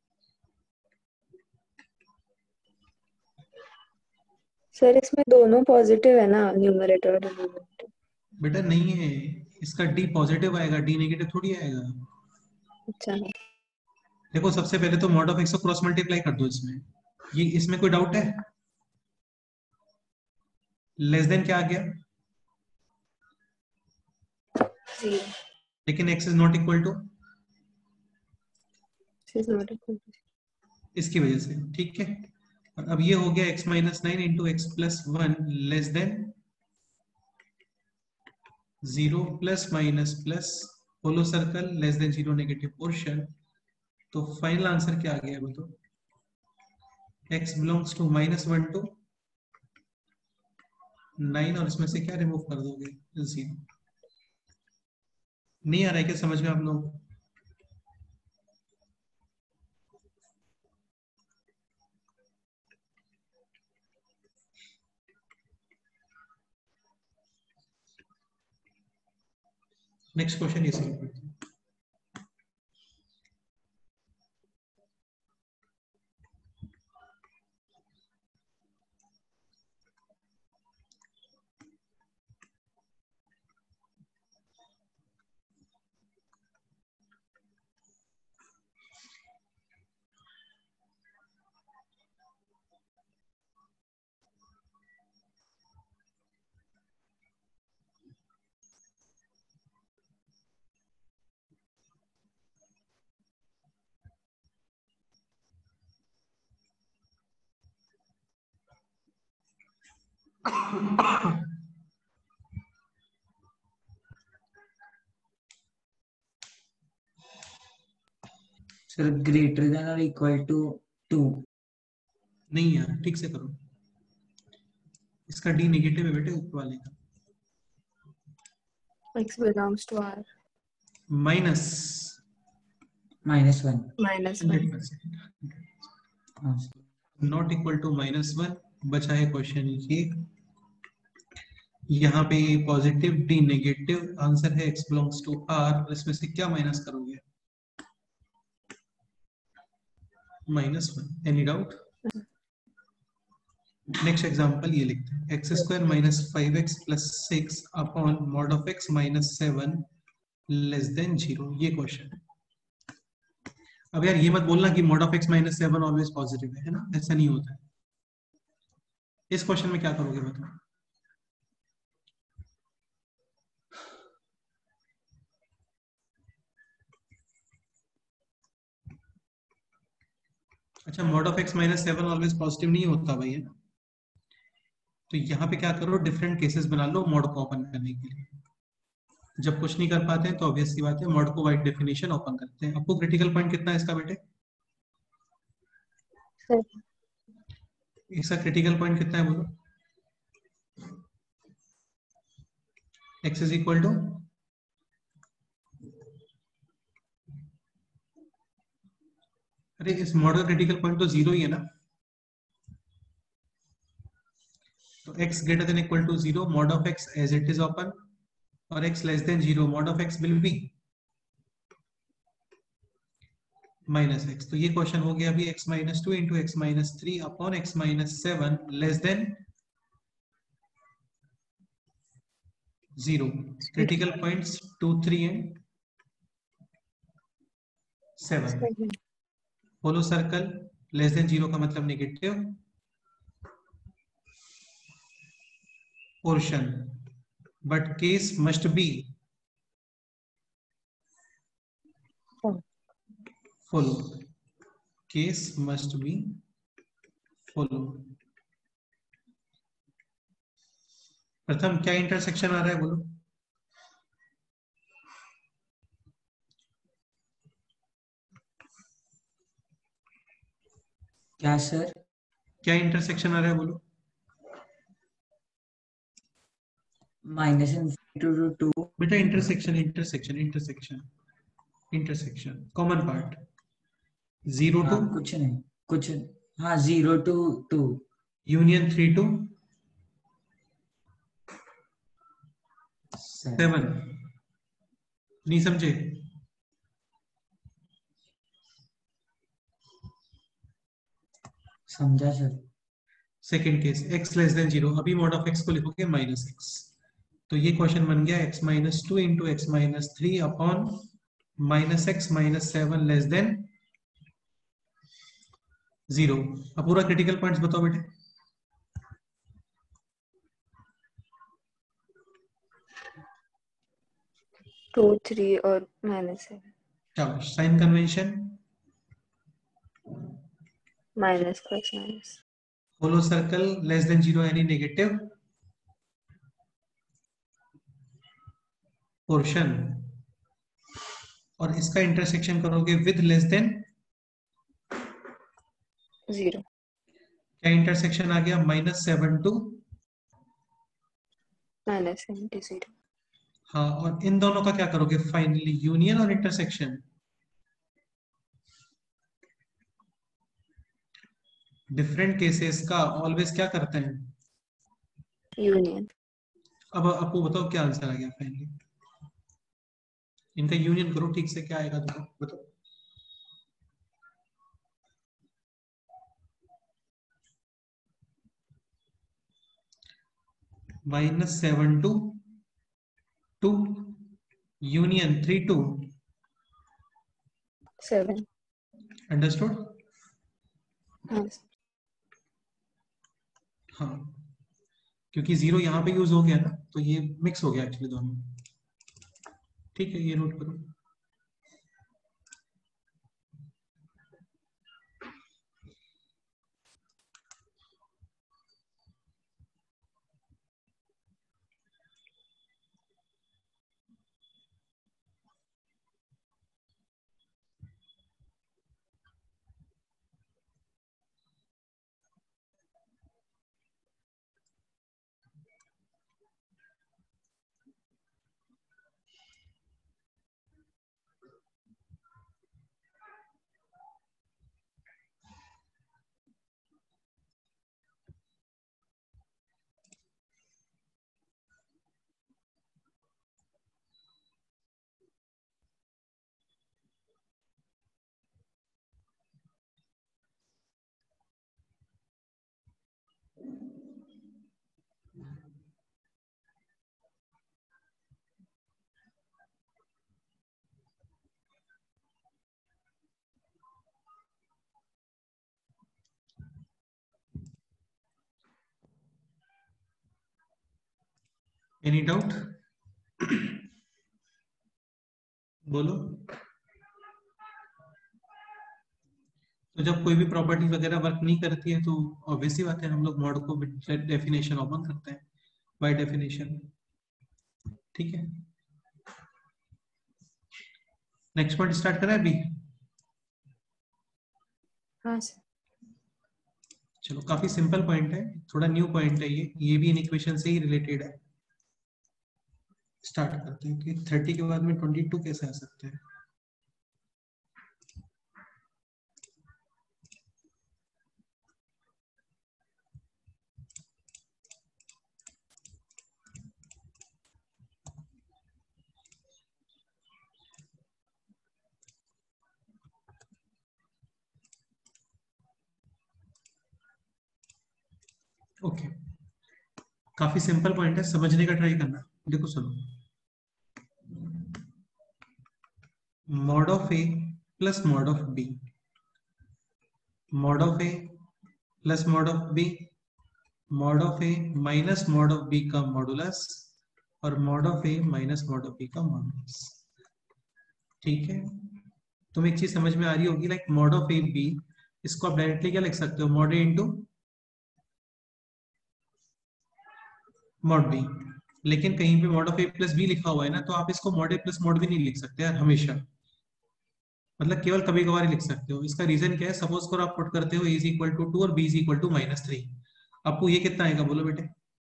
सर इसमें दोनों पॉजिटिव है ना, न्यूमरेटर और डिनोमिनेटर? बेटा नहीं है, इसका d पॉजिटिव आएगा, d नेगेटिव थोड़ी आएगा। अच्छा। देखो सबसे पहले तो मॉड ऑफ x को क्रॉस मल्टीप्लाई कर दो इसमें। ये इसमें कोई डाउट है? लेस देन क्या आ गया? जी। लेकिन x is not equal to is not equal to इसकी वजह से, ठीक है। और अब ये हो गया x minus 9 into x plus 1 less than 0 plus minus plus hollow circle less than 0 negative portion. तो फाइनल आंसर क्या आ गया बताओ? x बिलोंग्स टू -1 टू 9 और इसमें से क्या रिमूव कर दोगे? 0। नहीं आ रहा है क्या समझ में आप लोगों को? नेक्स्ट क्वेश्चन ये सॉल्व करते हैं। सर ग्रेटर देन और इक्वल टू 2। नहीं यार ठीक से करो, इसका डी नेगेटिव है बेटे ऊपर वाले का। x belongs to r minus -1। -1 हाँ नॉट इक्वल टू -1। बचा है क्वेश्चन ये, यहाँ पे पॉजिटिव डी नेगेटिव, आंसर है x बिलोंग्स टू r। इसमें से क्या माइनस करोगे? -1। Any doubt? नेक्स्ट एग्जांपल ये लिखते हैं, x square minus 5x plus 6 upon mod of x minus 7 less than 0। ये क्वेश्चन। अब यार ये मत बोलना कि mod of x minus 7 always positive है ना, ऐसा नहीं होता है। इस क्वेश्चन में क्या करोगे बताओ? अच्छा, mod of x minus 7 always positive नहीं होता भाई, है ना। तो यहाँ पे क्या करो, डिफरेंट केसेस बना लो मॉड को ओपन करने के लिए। जब कुछ नहीं कर पाते हैं तो ऑब्वियस सी बात है मॉड को वाइड डेफिनेशन ओपन करते हैं। आपको क्रिटिकल पॉइंट कितना है इसका बेटे? सर इसका क्रिटिकल पॉइंट कितना है बोलो? x इज इक्वल टू, अरे इस मॉड का क्रिटिकल पॉइंट तो 0 ही है ना। तो x greater than equal to 0, mod of x as it is open, और x less than 0, mod of x will be minus x। तो ये क्वेश्चन हो गया अभी x minus 2 into x minus 3 upon x minus 7 less than 0। Critical points 2, 3 and 7। Hollow circle less than 0 का मतलब negative portion, but case must be full. Case must be full. प्रथम क्या intersection आ रहा है बोलो? क्या सर? क्या इंटरसेक्शन आ रहा है बोलो? -2 बेटा intersection intersection intersection intersection common part 0 to कुछ नहीं, कुछ। हाँ 0 to 2 यूनियन 3 टू 7। नहीं समझे? समझा sir. Second case x less than 0, अभी मॉड ऑफ x को लिखोगे माइनस x। तो ये क्वेश्चन बन गया x minus 2 into x minus 3 upon minus x minus 7 less than 0। अब पूरा क्रिटिकल पॉइंट्स बताओ बेटे। 2, 3 और -7। चलो sign convention minus plus minus hollow circle less than 0 यानी नेगेटिव पोर्शन, और इसका इंटरसेक्शन करोगे विद लेस देन, 0 क्या इंटरसेक्शन आ गया, -7 to -70 हाँ, और इन दोनों का क्या करोगे फाइनली, यूनियन और इंटरसेक्शन। डिफरेंट केसेस का ऑलवेज क्या करते हैं, यूनियन। अब आपको बताओ क्या आंसर आ गया फाइनली, इनका यूनियन करो ठीक से, क्या आएगा देखो बताओ। -7 to 2 यूनियन 3 to 7 अंडरस्टूड। हाँ हाँ, क्योंकि 0 यहाँ पे यूज हो गया ना, तो ये मिक्स हो गया एक्चुअली दोनों। ठीक है, ये नोट करो। एनी डाउट, बोलो। तो जब कोई भी प्रॉपर्टी वगैरह वर्क नहीं करती है तो ऑब्वियसली बात है, हम लोग मॉड को डेफिनेशन ओपन करते हैं बाय डेफिनेशन। ठीक है, नेक्स्ट पॉइंट स्टार्ट करें अभी। हाँ सर। चलो, काफी सिंपल पॉइंट है, थोड़ा न्यू पॉइंट है ये भी इन इक्वेशन से ही रिलेटेड है। स्टार्ट करते हैं कि 30 के बाद में 22 कैसे आ सकते हैं। ओके, काफी सिंपल पॉइंट है, समझने का ट्राई करना। देखो सुनो, mod of a plus mod of b, mod of a plus mod of b, mod of a minus mod of b का मॉडुलस, और mod of a minus mod of b का modulus. ठीक है, तुम्हें एक चीज समझ में आ रही होगी, like mod of a b, इसको आप डायरेक्टली क्या लिख सकते हो, mod a into mod b. लेकिन कहीं पे mod of a plus b लिखा हुआ है ना, तो आप इसको mod a plus mod b नहीं लिख सकते यार हमेशा, मतलब केवल कभी कभार ही लिख सकते हो। इसका रीजन क्या है, सपोज करो आप पुट करते हो a इज इक्वल टू 2 और b इज इक्वल टू -3, आपको ये कितना आएगा बोलो बेटे,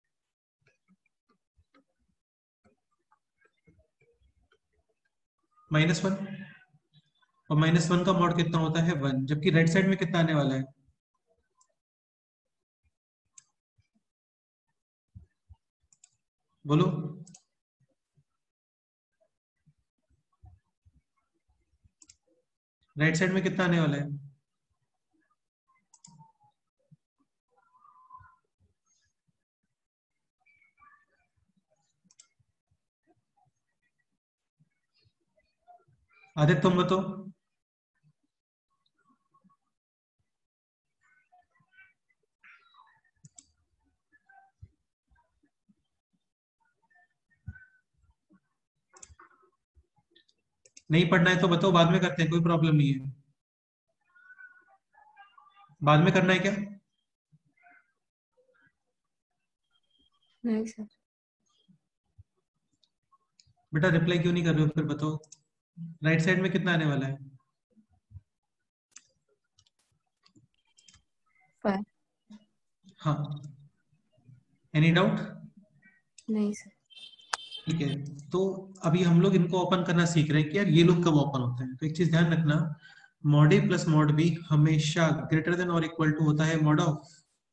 -1, और -1 का मॉड कितना होता है 1, जबकि राइट साइड में कितना आने वाला है, बोलो। राइट साइड में कितना आने वाला है, आदित्य तुम बताओ। नहीं पढ़ना है तो बताओ, बाद में करते हैं, कोई प्रॉब्लम नहीं है। बाद में करना है क्या? नहीं सर। बेटा रिप्लाई क्यों नहीं कर रहे हो, फिर बताओ। राइट साइड में कितना आने वाला है? 5। हाँ, एनी डाउट? नहीं सर। ठीक है, तो अभी हम लोग इनको ओपन करना सीख रहे हैं कि यार ये लोग कब ओपन होते हैं। तो एक चीज ध्यान रखना, mod a plus mod b हमेशा ग्रेटर देन और इक्वल टू होता है mod of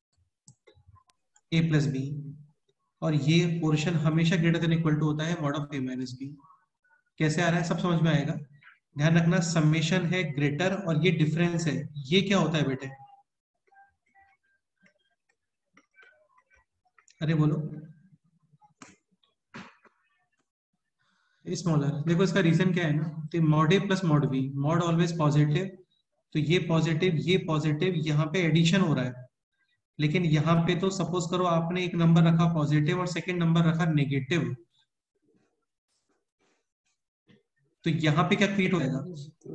a plus b, और ये पोर्शन हमेशा ग्रेटर देन इक्वल टू होता है mod of a minus b. कैसे आ रहा है सब समझ में आएगा। ध्यान रखना, समेशन है ग्रेटर और ये डिफरेंस है, ये क्या होता है बेटे? अरे बोलो। स्मॉलर। देखो इसका रीजन क्या है ना, तो mod a plus mod b, mod always positive, तो ये पॉजिटिव यहाँ पे एडिशन हो रहा है। लेकिन यहाँ पे तो सपोज करो आपने एक नंबर रखा पॉजिटिव और सेकंड नंबर रखा नेगेटिव, तो यहाँ पे क्या क्रिएट हो जाएगा?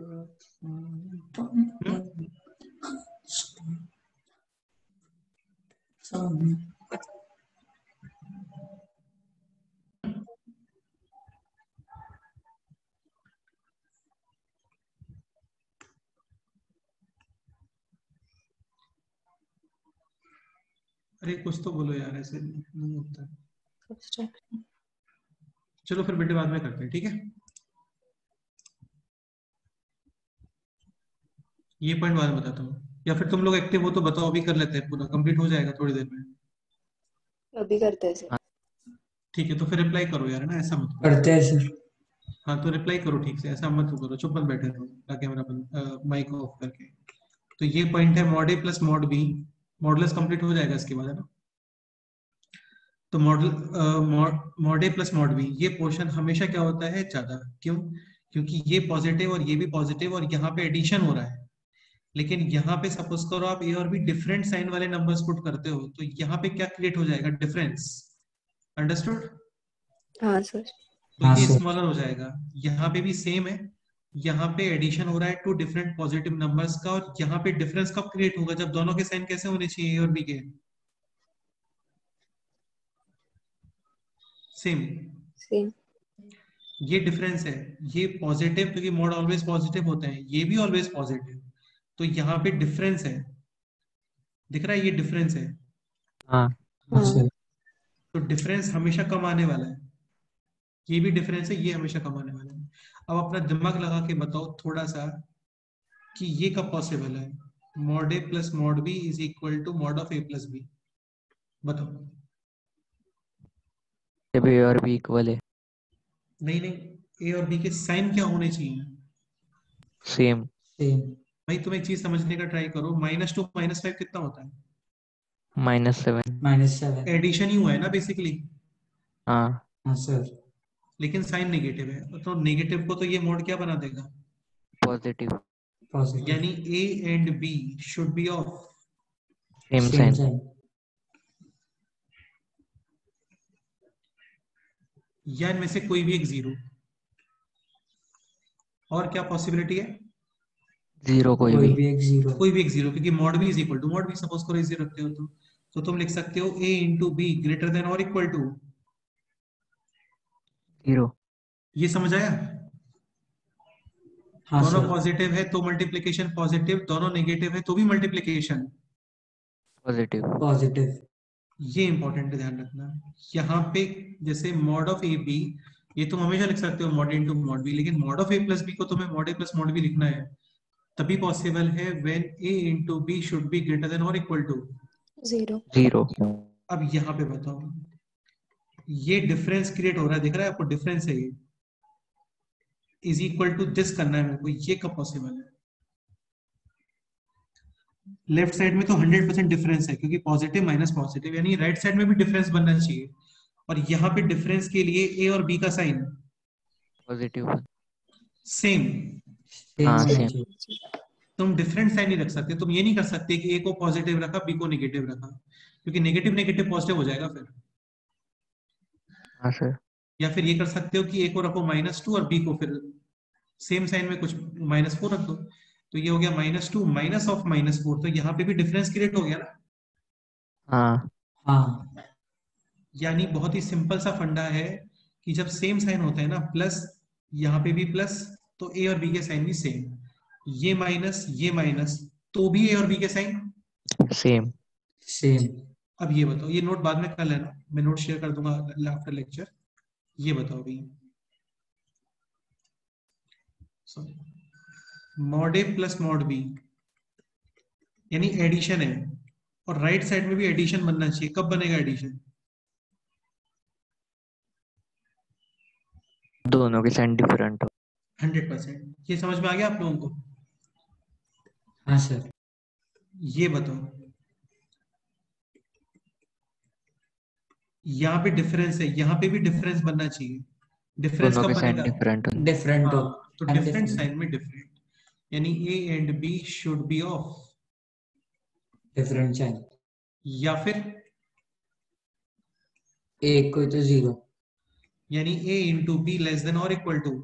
अरे कुछ तो बोलो यार, ऐसे नहीं होता है। सब्सट्रैक्शन। चलो फिर बेटे बाद में करते हैं, ठीक है। ये पॉइंट बाद में बताता हूँ, या फिर तुम लोग एक्टिव हो तो बताओ, अभी कर लेते हैं, पूरा कंप्लीट हो जाएगा थोड़ी देर में। अभी करते हैं सर। ठीक है, तो फिर रिप्लाई करो यार, है ना, ऐसा मत करो। करते हैं सर। हाँ तो रिप्लाई करो ठीक से, ऐसा मत करो, चुप मत बैठे रहो कैमरा बंद, माइक ऑफ करके। तो ये पॉइंट है mod a plus mod b, modulus complete हो जाएगा इसके बाद, है ना। तो mod a plus mod b, ये पोर्शन हमेशा क्या होता है? ज्यादा। क्यों? क्योंकि ये पॉजिटिव और ये भी पॉजिटिव और यहाँ पे एडिशन हो रहा है। लेकिन यहाँ पे सपोज करो आप ए और बी डिफरेंट साइन वाले नंबर्स पुट करते हो, तो यहाँ पे क्या क्रिएट हो जाएगा? डिफरेंस। अंडरस्टूड? हाँ सर। तो हाँ ये सर। स्मॉलर हो जाएगा। यहाँ पे भी सेम है, यहाँ पे एडिशन हो रहा है टू डिफरेंट पॉजिटिव नंबर्स का, और यहाँ पे डिफरेंस कब क्रिएट होगा? जब दोनों के साइन कैसे होने चाहिए, ए और बी के? सेम। सेम। ये डिफरेंस है, ये पॉजिटिव, क्योंकि मोड ऑलवेज पॉजिटिव होते हैं, ये भी ऑलवेज पॉजिटिव, तो यहाँ पे डिफरेंस है। दिख रहा है? ये डिफरेंस है, हाँ हाँ सर। तो डिफरेंस हमेशा कम आने वाला है। ये भी डिफरेंस है, ये हमेशा कम आने वाला है। अब अपना दिमाग लगा के बताओ थोड़ा सा कि ये कब पॉसिबल है? Mod a plus mod b is equal to mod of a plus b. बताओ। जब ए और बी इक्वल है। नहीं नहीं, ए और बी के साइन क्या होने चाहिए? सेम। सेम। भाई तुम एक चीज समझने का ट्राई करो, -2 -5 कितना होता है? -7। -7। एडिशन ही हुआ है ना बेसिकली। हाँ हाँ सर। लेकिन साइन नेगेटिव है, तो नेगेटिव को तो ये मोड क्या बना देगा? पॉजिटिव। पॉजिटिव। यानी a and b should be of same same sign. Sign. या इनमें से कोई भी एक जीरो। और क्या पॉसिबिलिटी है? जीरो कोई कोई भी। भी एक जीरो। कोई भी एक जीरो, क्योंकि mod b is equal to mod b, suppose करो जीरो रखते हो तो तुम लिख सकते हो a into b greater than और इक्वल टू जीरो। ये समझ आया? हाँ दोनों सर। पॉजिटिव है तो मल्टीप्लीकेशन पॉजिटिव, दोनों नेगेटिव है तो भी मल्टीप्लीकेशन। पॉजिटिव। पॉजिटिव। ये इंपॉर्टेंट है, ध्यान रखना। यहाँ पे जैसे मॉड ऑफ ए बी, ये तुम हमेशा लिख सकते हो मॉड इंटू मॉड बी, लेकिन mod of a plus b को तुम्हें mod a plus mod b लिखना है, तभी पॉसिबल है when a into b should be greater than और इक्वल टू 0। जीरो। अब यहाँ पे बताओ, ये डिफरेंस क्रिएट हो रहा है, दिख रहा है आपको? डिफरेंस है ये, इज इक्वल टू दिस करना है मेरे को, ये कब पॉसिबल है? लेफ्ट साइड में तो 100% डिफरेंस है, क्योंकि पॉजिटिव माइनस पॉजिटिव, यानी राइट साइड में भी डिफरेंस बनना चाहिए। और यहाँ पे डिफरेंस के लिए ए और बी का साइन पॉजिटिव। सेम। हाँ सेम। सेम। तुम डिफरेंट साइन नहीं रख सकते, तुम ये नहीं कर सकते कि ए को पॉजिटिव रखा बी को नेगेटिव रखा, क्योंकि नेगेटिव नेगेटिव पॉजिटिव हो जाएगा फिर। हाँ सर। या फिर ये कर सकते हो कि ए को रखो -2 और बी को फिर सेम साइन में कुछ -4 रख दो। तो ये हो गया -2 माइनस ऑफ -4, तो यहाँ पे भी डिफरेंस क्रिएट हो गया ना। हाँ हाँ यानी बहुत ही सिंपल सा फंडा है कि जब सेम साइन होता है ना, प्लस यहाँ पे भी प्लस, तो ए और बी के साइन भी सेम, ये माइनस तो भी ए और बी के साइन सेम। सेम। अब ये बताओ, ये नोट बाद में कर लेना, मैं नोट शेयर कर दूंगा आफ्टर लेक्चर। ये बताओ अभी, mod a plus mod b यानी एडिशन है, और राइट साइड में भी एडिशन बनना चाहिए। कब बनेगा एडिशन? दोनों के साइन डिफरेंट हो। 100%। ये समझ में आ गया आप लोगों को? हाँ सर। ये बताओ, यहाँ पे डिफरेंस है, यहाँ पे भी डिफरेंस बनना चाहिए। डिफरेंस दोनों कब के साइन बनेगा? डिफरेंट हो। डिफरेंट हो। हाँ, तो डिफरेंट साइन में डिफरेंट, यानी a and b should be of, different sign. या फिर एक कोई तो 0। यानी a into b less than और equal to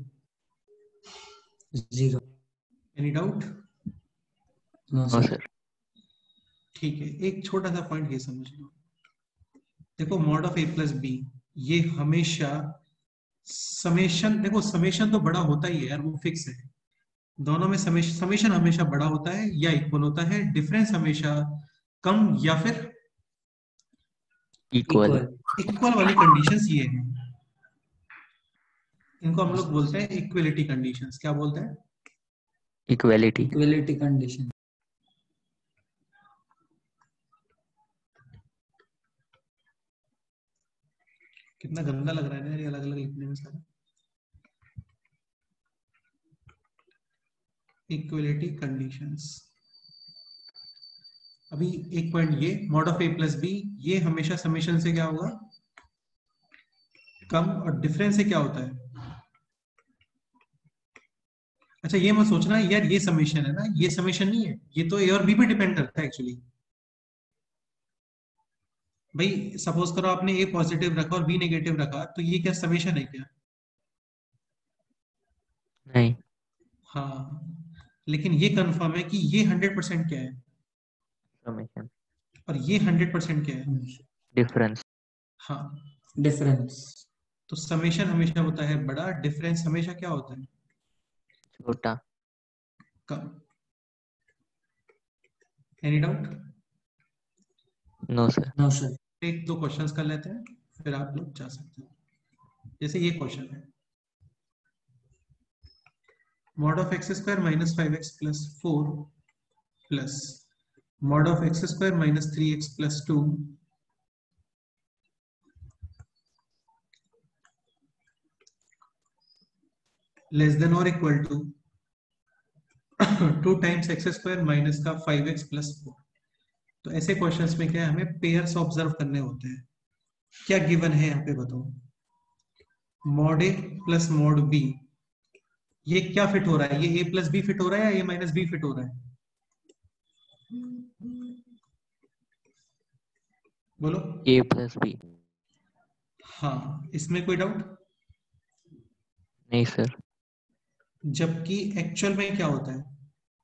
0। Any doubt? No no sir. Sir. ठीक है, एक छोटा सा पॉइंट ये समझ लो। देखो mod of a plus b, ये हमेशा समेशन, देखो समेशन तो बड़ा होता ही है यार, वो फिक्स है। दोनों में समेशन हमेशा बड़ा होता है या इक्वल होता है, डिफरेंस हमेशा कम या फिर इक्वल। इक्वल वाली कंडीशंस ये हैं, इनको हम लोग बोलते हैं इक्वलिटी कंडीशंस। क्या बोलते हैं? इक्वेलिटी। Equality condition. कितना गंदा लग रहा है ना ये अलग अलग लिखने में सारा। Equality conditions. अभी एक पॉइंट, ये mod of a plus b, ये हमेशा समेशन से क्या होगा? कम, और डिफरेंस से क्या होता है? अच्छा ये मत सोचना यार ये समेशन है ना, ये समेशन नहीं है, ये तो ए और बी पे डिपेंड करता है एक्चुअली। भाई सपोज करो आपने ए पॉजिटिव रखा और बी नेगेटिव रखा, तो ये क्या समेशन है क्या? नहीं। हाँ, लेकिन ये कंफर्म है कि ये 100% क्या है समेशन। और ये 100% क्या है? डिफरेंस। हाँ, डिफरेंस। तो समेशन हमेशा होता है बड़ा, डिफरेंस हमेशा क्या होता है? छोटा। कम। Any doubt? No sir. No sir. एक दो क्वेश्चंस कर लेते हैं, फिर आप लोग जा सकते हो। जैसे ये क्वेश्चन है, mod of x square minus 5x plus 4 plus mod of x square minus 3x plus 2 less than और equal to 2 times x square minus का 5x प्लस 4। तो ऐसे क्वेश्चंस में क्या है, हमें पेयर्स ऑब्जर्व करने होते हैं। क्या गिवन है यहाँ पे बताओ? Mod a plus mod b, ये क्या फिट हो रहा है? ये ए प्लस बी फिट हो रहा है या ए माइनस बी फिट हो रहा है? बोलो। A plus b. हाँ, इसमें कोई डाउट? नहीं सर। जबकि एक्चुअल में क्या होता है?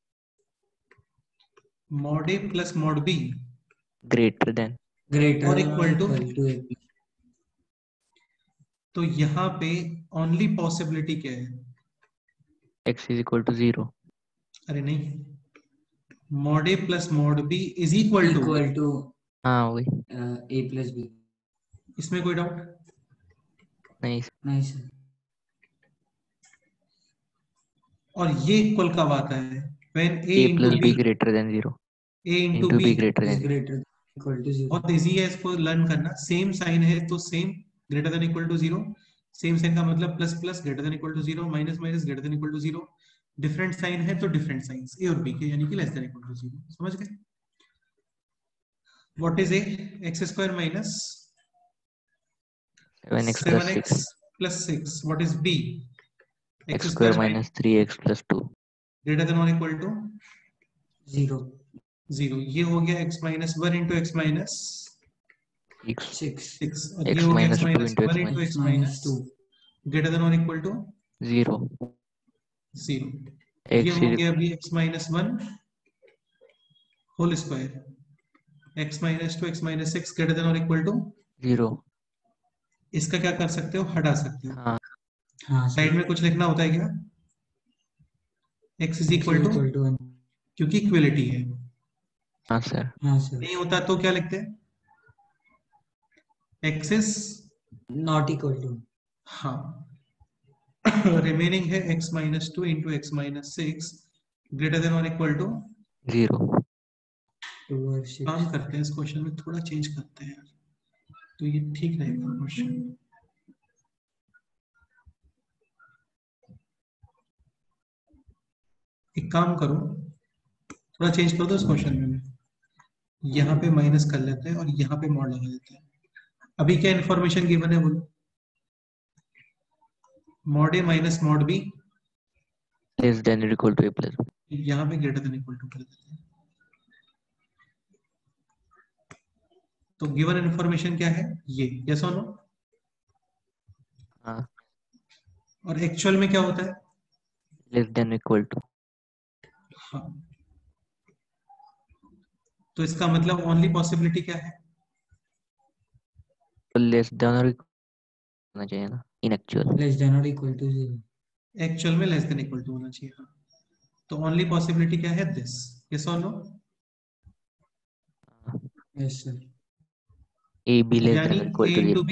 Mod a plus mod b greater than. Greater और देन इक्वल टू, AB। तो यहाँ पे ओनली पॉसिबिलिटी क्या है? X is equal to 0। अरे नहीं, mod a plus mod b is equal to, हाँ वही। A plus b. इसमें कोई डाउट? नहीं नहीं सर। और ये इक्वल कब आता है? When a a into plus b, b greater than 0 a into into b b greater is than. Greater equal to 0। बहुत इजी है इसको लर्न करना। सेम साइन है तो same greater than equal to 0, same sign का मतलब plus plus greater than equal to 0, minus minus greater than equal to 0, different sign है तो डिफरेंट साइंस ए और बी के, यानी कि लेस देन इक्वल टू 0। समझ गए? What is a? X square minus 7x plus 7x 6 plus 6। What is b? x square minus 3x plus 2 greater than और equal to 0। 0। ये हो गया x minus 1 into x minus 6। 6, और ये x हो गया minus x 2 minus into 1 x into minus x minus 2 greater than और equal to 0 0। ये x हो गया अभी x minus 1 whole square, x minus 2 x minus 6 greater than और इक्वल टू 0। इसका क्या कर सकते हो, हटा सकते हो। हाँ हाँ साइड में कुछ लिखना होता है क्या, x is equal to, equal to 1। क्योंकि इक्वलिटी है। हाँ सर। हाँ सर, नहीं होता तो क्या लिखते हैं, x is, not equal to. हाँ रिमेनिंग है x minus 2 into x minus 6 greater than और इक्वल टू 0। 2 और 6। काम करते हैं इस क्वेश्चन में थोड़ा चेंज करते हैं यार, तो ये ठीक रहेगा क्वेश्चन। एक काम करो, थोड़ा चेंज कर दो इस क्वेश्चन में, यहाँ पे माइनस कर लेते हैं और यहाँ पे मॉड लगा देते हैं। अभी क्या इन्फॉर्मेशन गिवन है बोलो, mod a minus mod b, less than और equal to a plus b। यहाँ पे ग्रेटर देन इक्वल टू कर देते हैं। तो गिवन इन्फॉर्मेशन क्या है, ये यस और नो, हाँ और एक्चुअल में क्या होता है, लेस देन इक्वल टू। हाँ। तो इसका मतलब ओनली पॉसिबिलिटी क्या है, तो लेस देन और equal होना चाहिए ना इन एक्चुअल। लेस देन और इक्वल टू 0। एक्चुअल में लेस देन इक्वल टू होना चाहिए, हाँ। तो ओनली पॉसिबिलिटी क्या है, दिस, यस और no, yes sir. a b less यानी देन और equal a to into 0। B,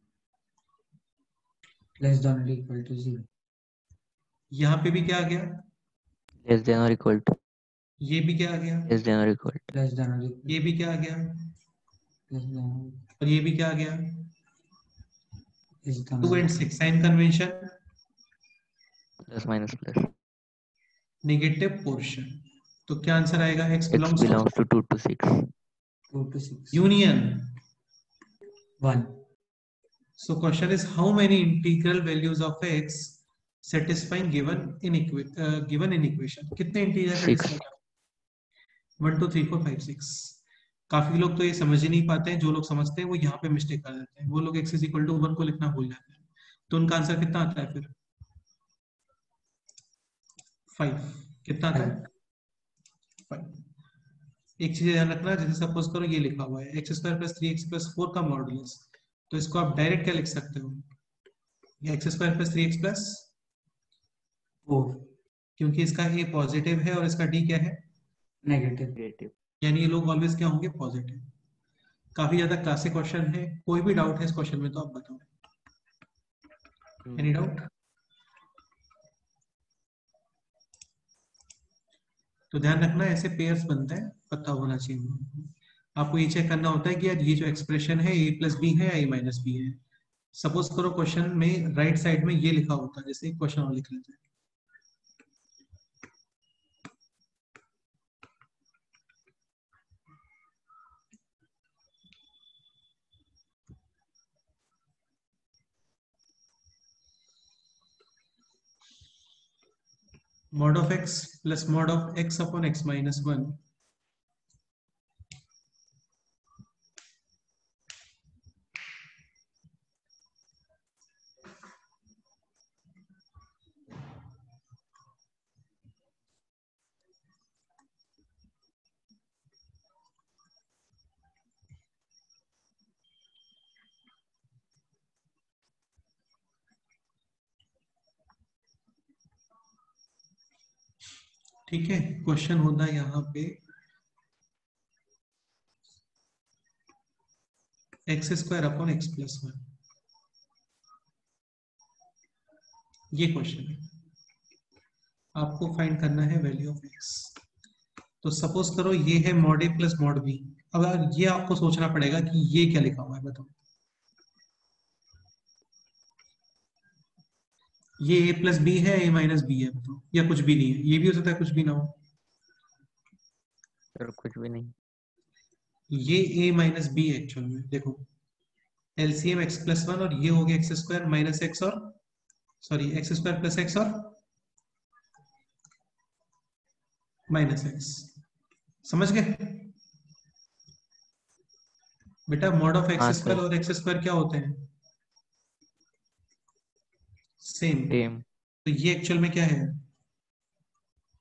less than और इक्वल टू 0। यहाँ पे भी क्या आ गया, लेस देन और इक्वल टू, ये भी क्या आ गया, लेस देन और इक्वल टू। लेस देन और इक्वल ये भी क्या आ गया, लेस देन और ये भी क्या आ गया, less than 2 and 6 sign convention, plus minus plus. Negative portion. तो क्या आंसर आएगा, x x belongs to belongs to 2 to 6। 2 to 6। Union. 1। So question is how many integral values of x satisfying given in equation, कितने integer 6। satisfy, 1 2 3 4 5 6। काफी लोग तो ये समझ ही नहीं पाते हैं, जो लोग समझते हैं वो यहाँ पे मिस्टेक कर देते हैं, वो लोग x इज इक्वल टू 1 को लिखना भूल जाते हैं। तो उनका आंसर कितना आता है फिर, 5। कितना आता है, 5। एक चीज ध्यान रखना, जैसे सपोज करो ये लिखा हुआ है x square plus 3x plus 4 का मॉडुलस, तो इसको आप डायरेक्ट क्या लिख सकते हो, x square plus 3x plus 4 क्योंकि इसका ए पॉजिटिव है और इसका डी क्या है, नेगेटिव। नेगेटिव। यानी ये लोग ऑलवेज क्या होंगे, पॉजिटिव। काफी ज्यादा क्लासिक क्वेश्चन है, कोई भी डाउट है इस क्वेश्चन में तो आप बताओ, एनी डाउट। तो ध्यान रखना ऐसे पेयर्स बनते हैं, पता होना चाहिए आपको। ये चेक करना होता है कि यार ये जो एक्सप्रेशन है ए प्लस बी है या ए माइनस बी है। सपोज करो क्वेश्चन में राइट साइड में ये लिखा होता है, जैसे क्वेश्चन और लिख लेते हैं, mod of x plus mod of x upon x minus 1 ठीक है। क्वेश्चन होता है यहाँ पे x square upon x plus 1, ये क्वेश्चन है, आपको फाइंड करना है वैल्यू ऑफ एक्स। तो सपोज करो ये है mod a plus mod b. अब ये आपको सोचना पड़ेगा कि ये क्या लिखा हुआ है, बताओ, ये ए प्लस बी है ए माइनस बी है, बताओ, या कुछ भी नहीं है, ये भी हो सकता है कुछ भी ना हो, सर कुछ भी नहीं। ये ए माइनस बी है एक्चुअल में, देखो एलसीएम एक्स प्लस 1 और ये हो गया एक्स स्क्वायर माइनस एक्स और sorry x square plus x और माइनस एक्स, समझ गए बेटा। मॉड ऑफ एक्स हाँ स्क्वायर सर। और एक्स स्क्वायर क्या होते हैं, सेम। सेम। तो ये एक्चुअल में क्या है,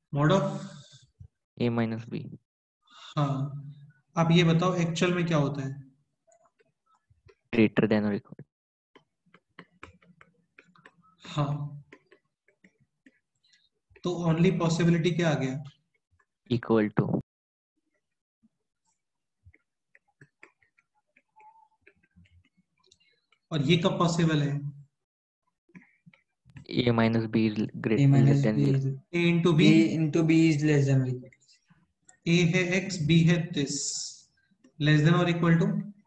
mod of a minus b हाँ, आप ये बताओ एक्चुअल में क्या होता है? greater than or equal हाँ, तो ओनली पॉसिबिलिटी क्या आ गया? equal to और ये कब पॉसिबल है? a minus b is a greater minus than b 0. is a into b, a into b is less than or equal to a है x, b है दिस, लेस देन और इक्वल टू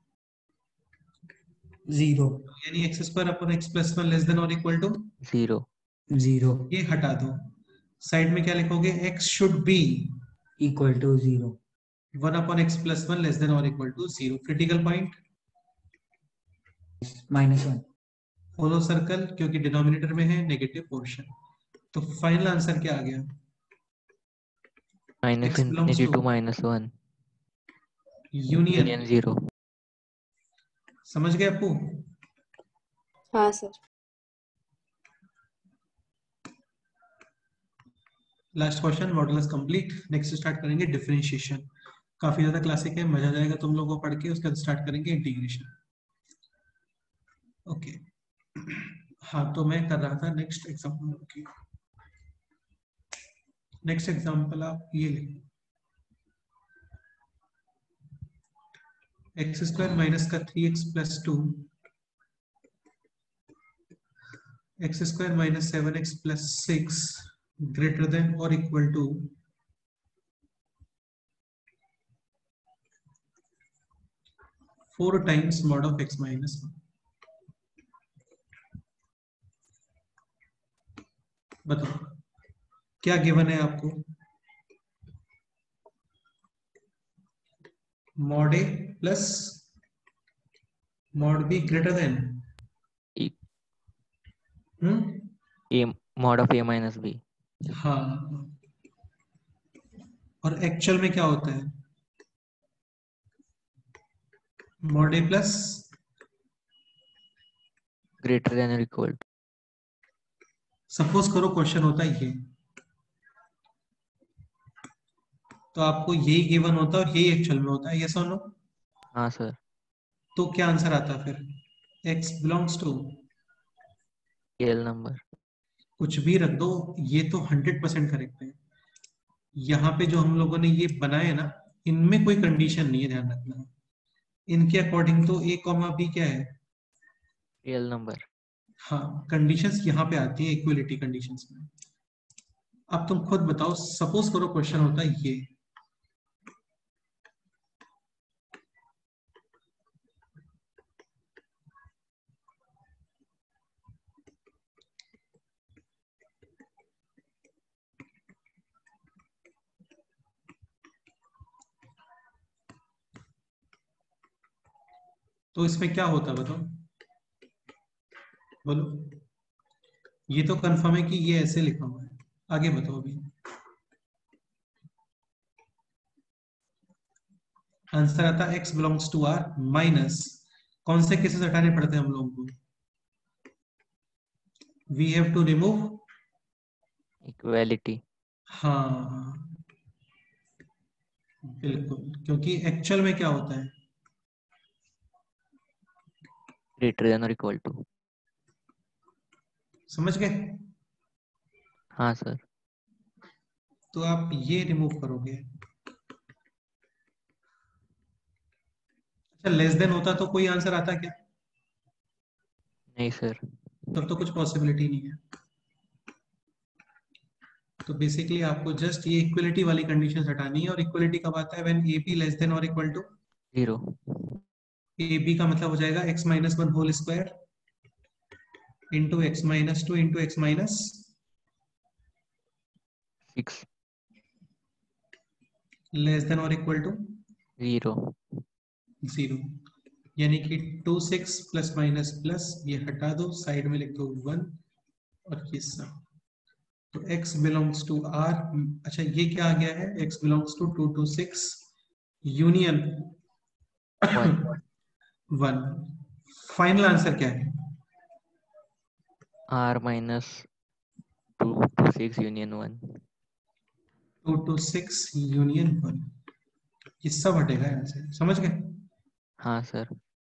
0 यानी x square upon x plus one less than और equal to 0 0 ये हटा दो, side में क्या लिखोगे? x should be equal to 0 one upon x plus one less than और equal to 0। Critical point -1 hollow circle, क्योंकि डिनोमिनेटर में है नेगेटिव पोर्शन। तो फाइनल आंसर क्या आ गया? minus x belongs infinity to to minus 1 union. union 0. समझ गए आपको? हाँ सर। Last question, modulus complete. Next start करेंगे डिफरेंशिएशन। काफी ज्यादा क्लासिक है, मजा जाएगा तुम लोगों को पढ़ के। उसके बाद स्टार्ट करेंगे इंटीग्रेशन। ओके हाँ, तो मैं कर रहा था next example. Okay, next example आप ये लिखो, एक्स स्क्वायर माइनस का 3x plus 2, x square minus 7x plus 6 greater than और equal to 4 times mod of x minus 1। बताओ क्या गिवन है आपको? Mod a plus mod b greater than E- a mod of a minus b हाँ, और actual में क्या होता है? Mod a plus greater than or equal to suppose करो क्वेश्चन होता है ये, तो आपको यही गिवन होता है और यही एक्चुअल में होता है, यस और नो? हाँ सर तो क्या आंसर आता है फिर? x belongs to real number कुछ भी रख दो, ये तो 100% करेक्ट है। यहाँ पे जो हम लोगों ने ये बनाए ना, इनमें कोई कंडीशन नहीं है, ध्यान रखना। इनके अकॉर्डिंग तो a कॉमा b क्या है? रियल नंबर हाँ, कंडीशंस यहाँ पे आती है इक्वलिटी कंडीशंस में। अब तुम खुद बताओ, सपोज करो क्वेश्चन होता है ये, तो इसमें क्या होता बताओ, बोलो। ये तो कंफर्म है कि ये ऐसे लिखा हुआ है, आगे बताओ अभी। आंसर आता है x belongs to r minus, कौन से केसेस हटाने पड़ते हैं हम लोगों को? We have to remove, equality हाँ बिल्कुल, क्योंकि एक्चुअल में क्या होता है? greater than or equal to समझ गए? हाँ सर तो आप ये रिमूव करोगे। अच्छा, लेस देन होता तो कोई आंसर आता क्या? नहीं सर तब तो कुछ पॉसिबिलिटी नहीं है। तो बेसिकली आपको जस्ट ये इक्वलिटी वाली कंडीशन हटानी है, और इक्वलिटी कब आता है? When a b less than और इक्वल टू 0 ए बी का मतलब हो जाएगा x minus one whole square into x minus two into x minus 6 less than और इक्वल टू 0 0, यानी कि 2 6 प्लस माइनस प्लस, ये हटा दो, साइड में लिख दो 1 और ये सब। तो x बिलोंग्स टू r। अच्छा, ये क्या आ गया है? x belongs to 2 to 6 union 1 1। Final answer क्या है? r minus 2 to 6 union 1 2 to 6 union 1, ये सब हटेगा यहाँ से, समझ गए? हाँ सर।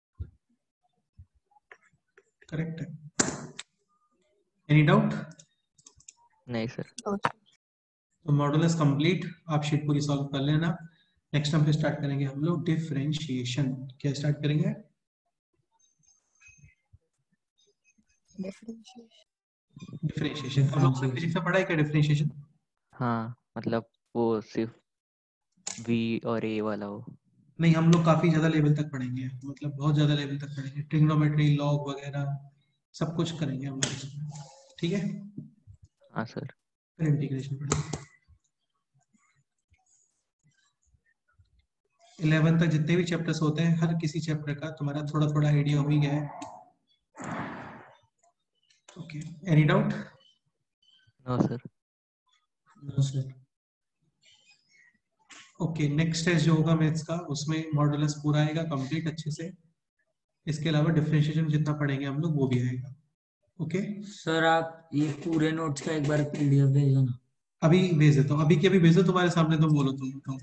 करेक्ट है। Any doubt? नहीं सर। तो मॉडुलस कंप्लीट, आप शीट पूरी सॉल्व कर लेना। नेक्स्ट हम पे स्टार्ट करेंगे हम लोग डिफरेंशिएशन। क्या स्टार्ट करेंगे? डिफरेंशिएशन। हम लोगों ने फिजिक्स में पढ़ा है क्या डिफरेंशिएशन? हाँ मतलब वो सिर्फ v और a वाला हो। नहीं, हम लोग काफी ज्यादा लेवल तक पढ़ेंगे, मतलब बहुत ज्यादा लेवल तक पढ़ेंगे, ट्रिग्नोमेट्री, लॉग वगैरह सब कुछ करेंगे हम लोग इसमें, ठीक है? हाँ सर। फिर इंटीग्रेशन पढ़ेंगे। 11 तक जितने भी चैप्टर्स होते हैं, हर किसी चैप्टर का तुम्हारा थोड़ा थोड़ा आइडिया हो ही गया है। Okay, any doubt? No sir. No sir. Okay, next test जो होगा मैथ्स का, उसमें मॉडुलस पूरा आएगा कंप्लीट अच्छे से। इसके अलावा डिफरेंशिएशन जितना पढ़ेंगे हम लोग वो भी आएगा। ओके सर आप ये पूरे नोट्स का एक बार पीडीएफ भेजो ना। अभी भेज देता हूँ, अभी के अभी भेज दो तुम्हारे सामने, तुम बोलो, तुम बताओ।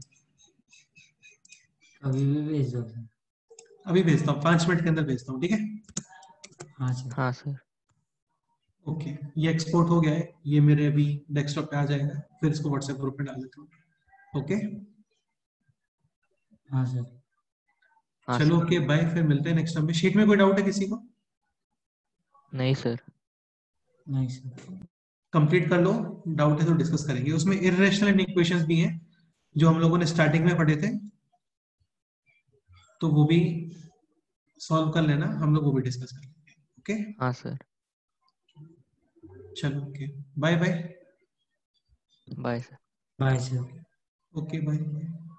अभी भी भेज दो सर। अभी भेजता हूँ, 5 मिनट के अंदर भेजता हूँ, ठीक है? हाँ सर। हाँ सर। ओके, ये एक्सपोर्ट हो गया है, ये मेरे अभी डेस्कटॉप पे आ जाएगा, फिर इसको व्हाट्सएप ग्रुप में डाल देता हूँ। ओके हाँ सर। हाँ चलो, सर। ओके बाय, फिर मिलते हैं नेक्स्ट टाइम में। शीट में कोई डाउट है किसी को? नहीं सर। नहीं सर। कंप्लीट कर लो, डाउट है तो डिस्कस करेंगे। उसमें इर्रेशनल इक्वेशंस भी हैं जो हम लोगों ने स्टार्टिंग में पढ़े थे, तो वो भी सॉल्व कर लेना, हम लोग वो भी डिस्कस कर लेंगे। ओके हाँ सर। चलो, okay bye bye. Bye sir. Bye sir. Okay bye.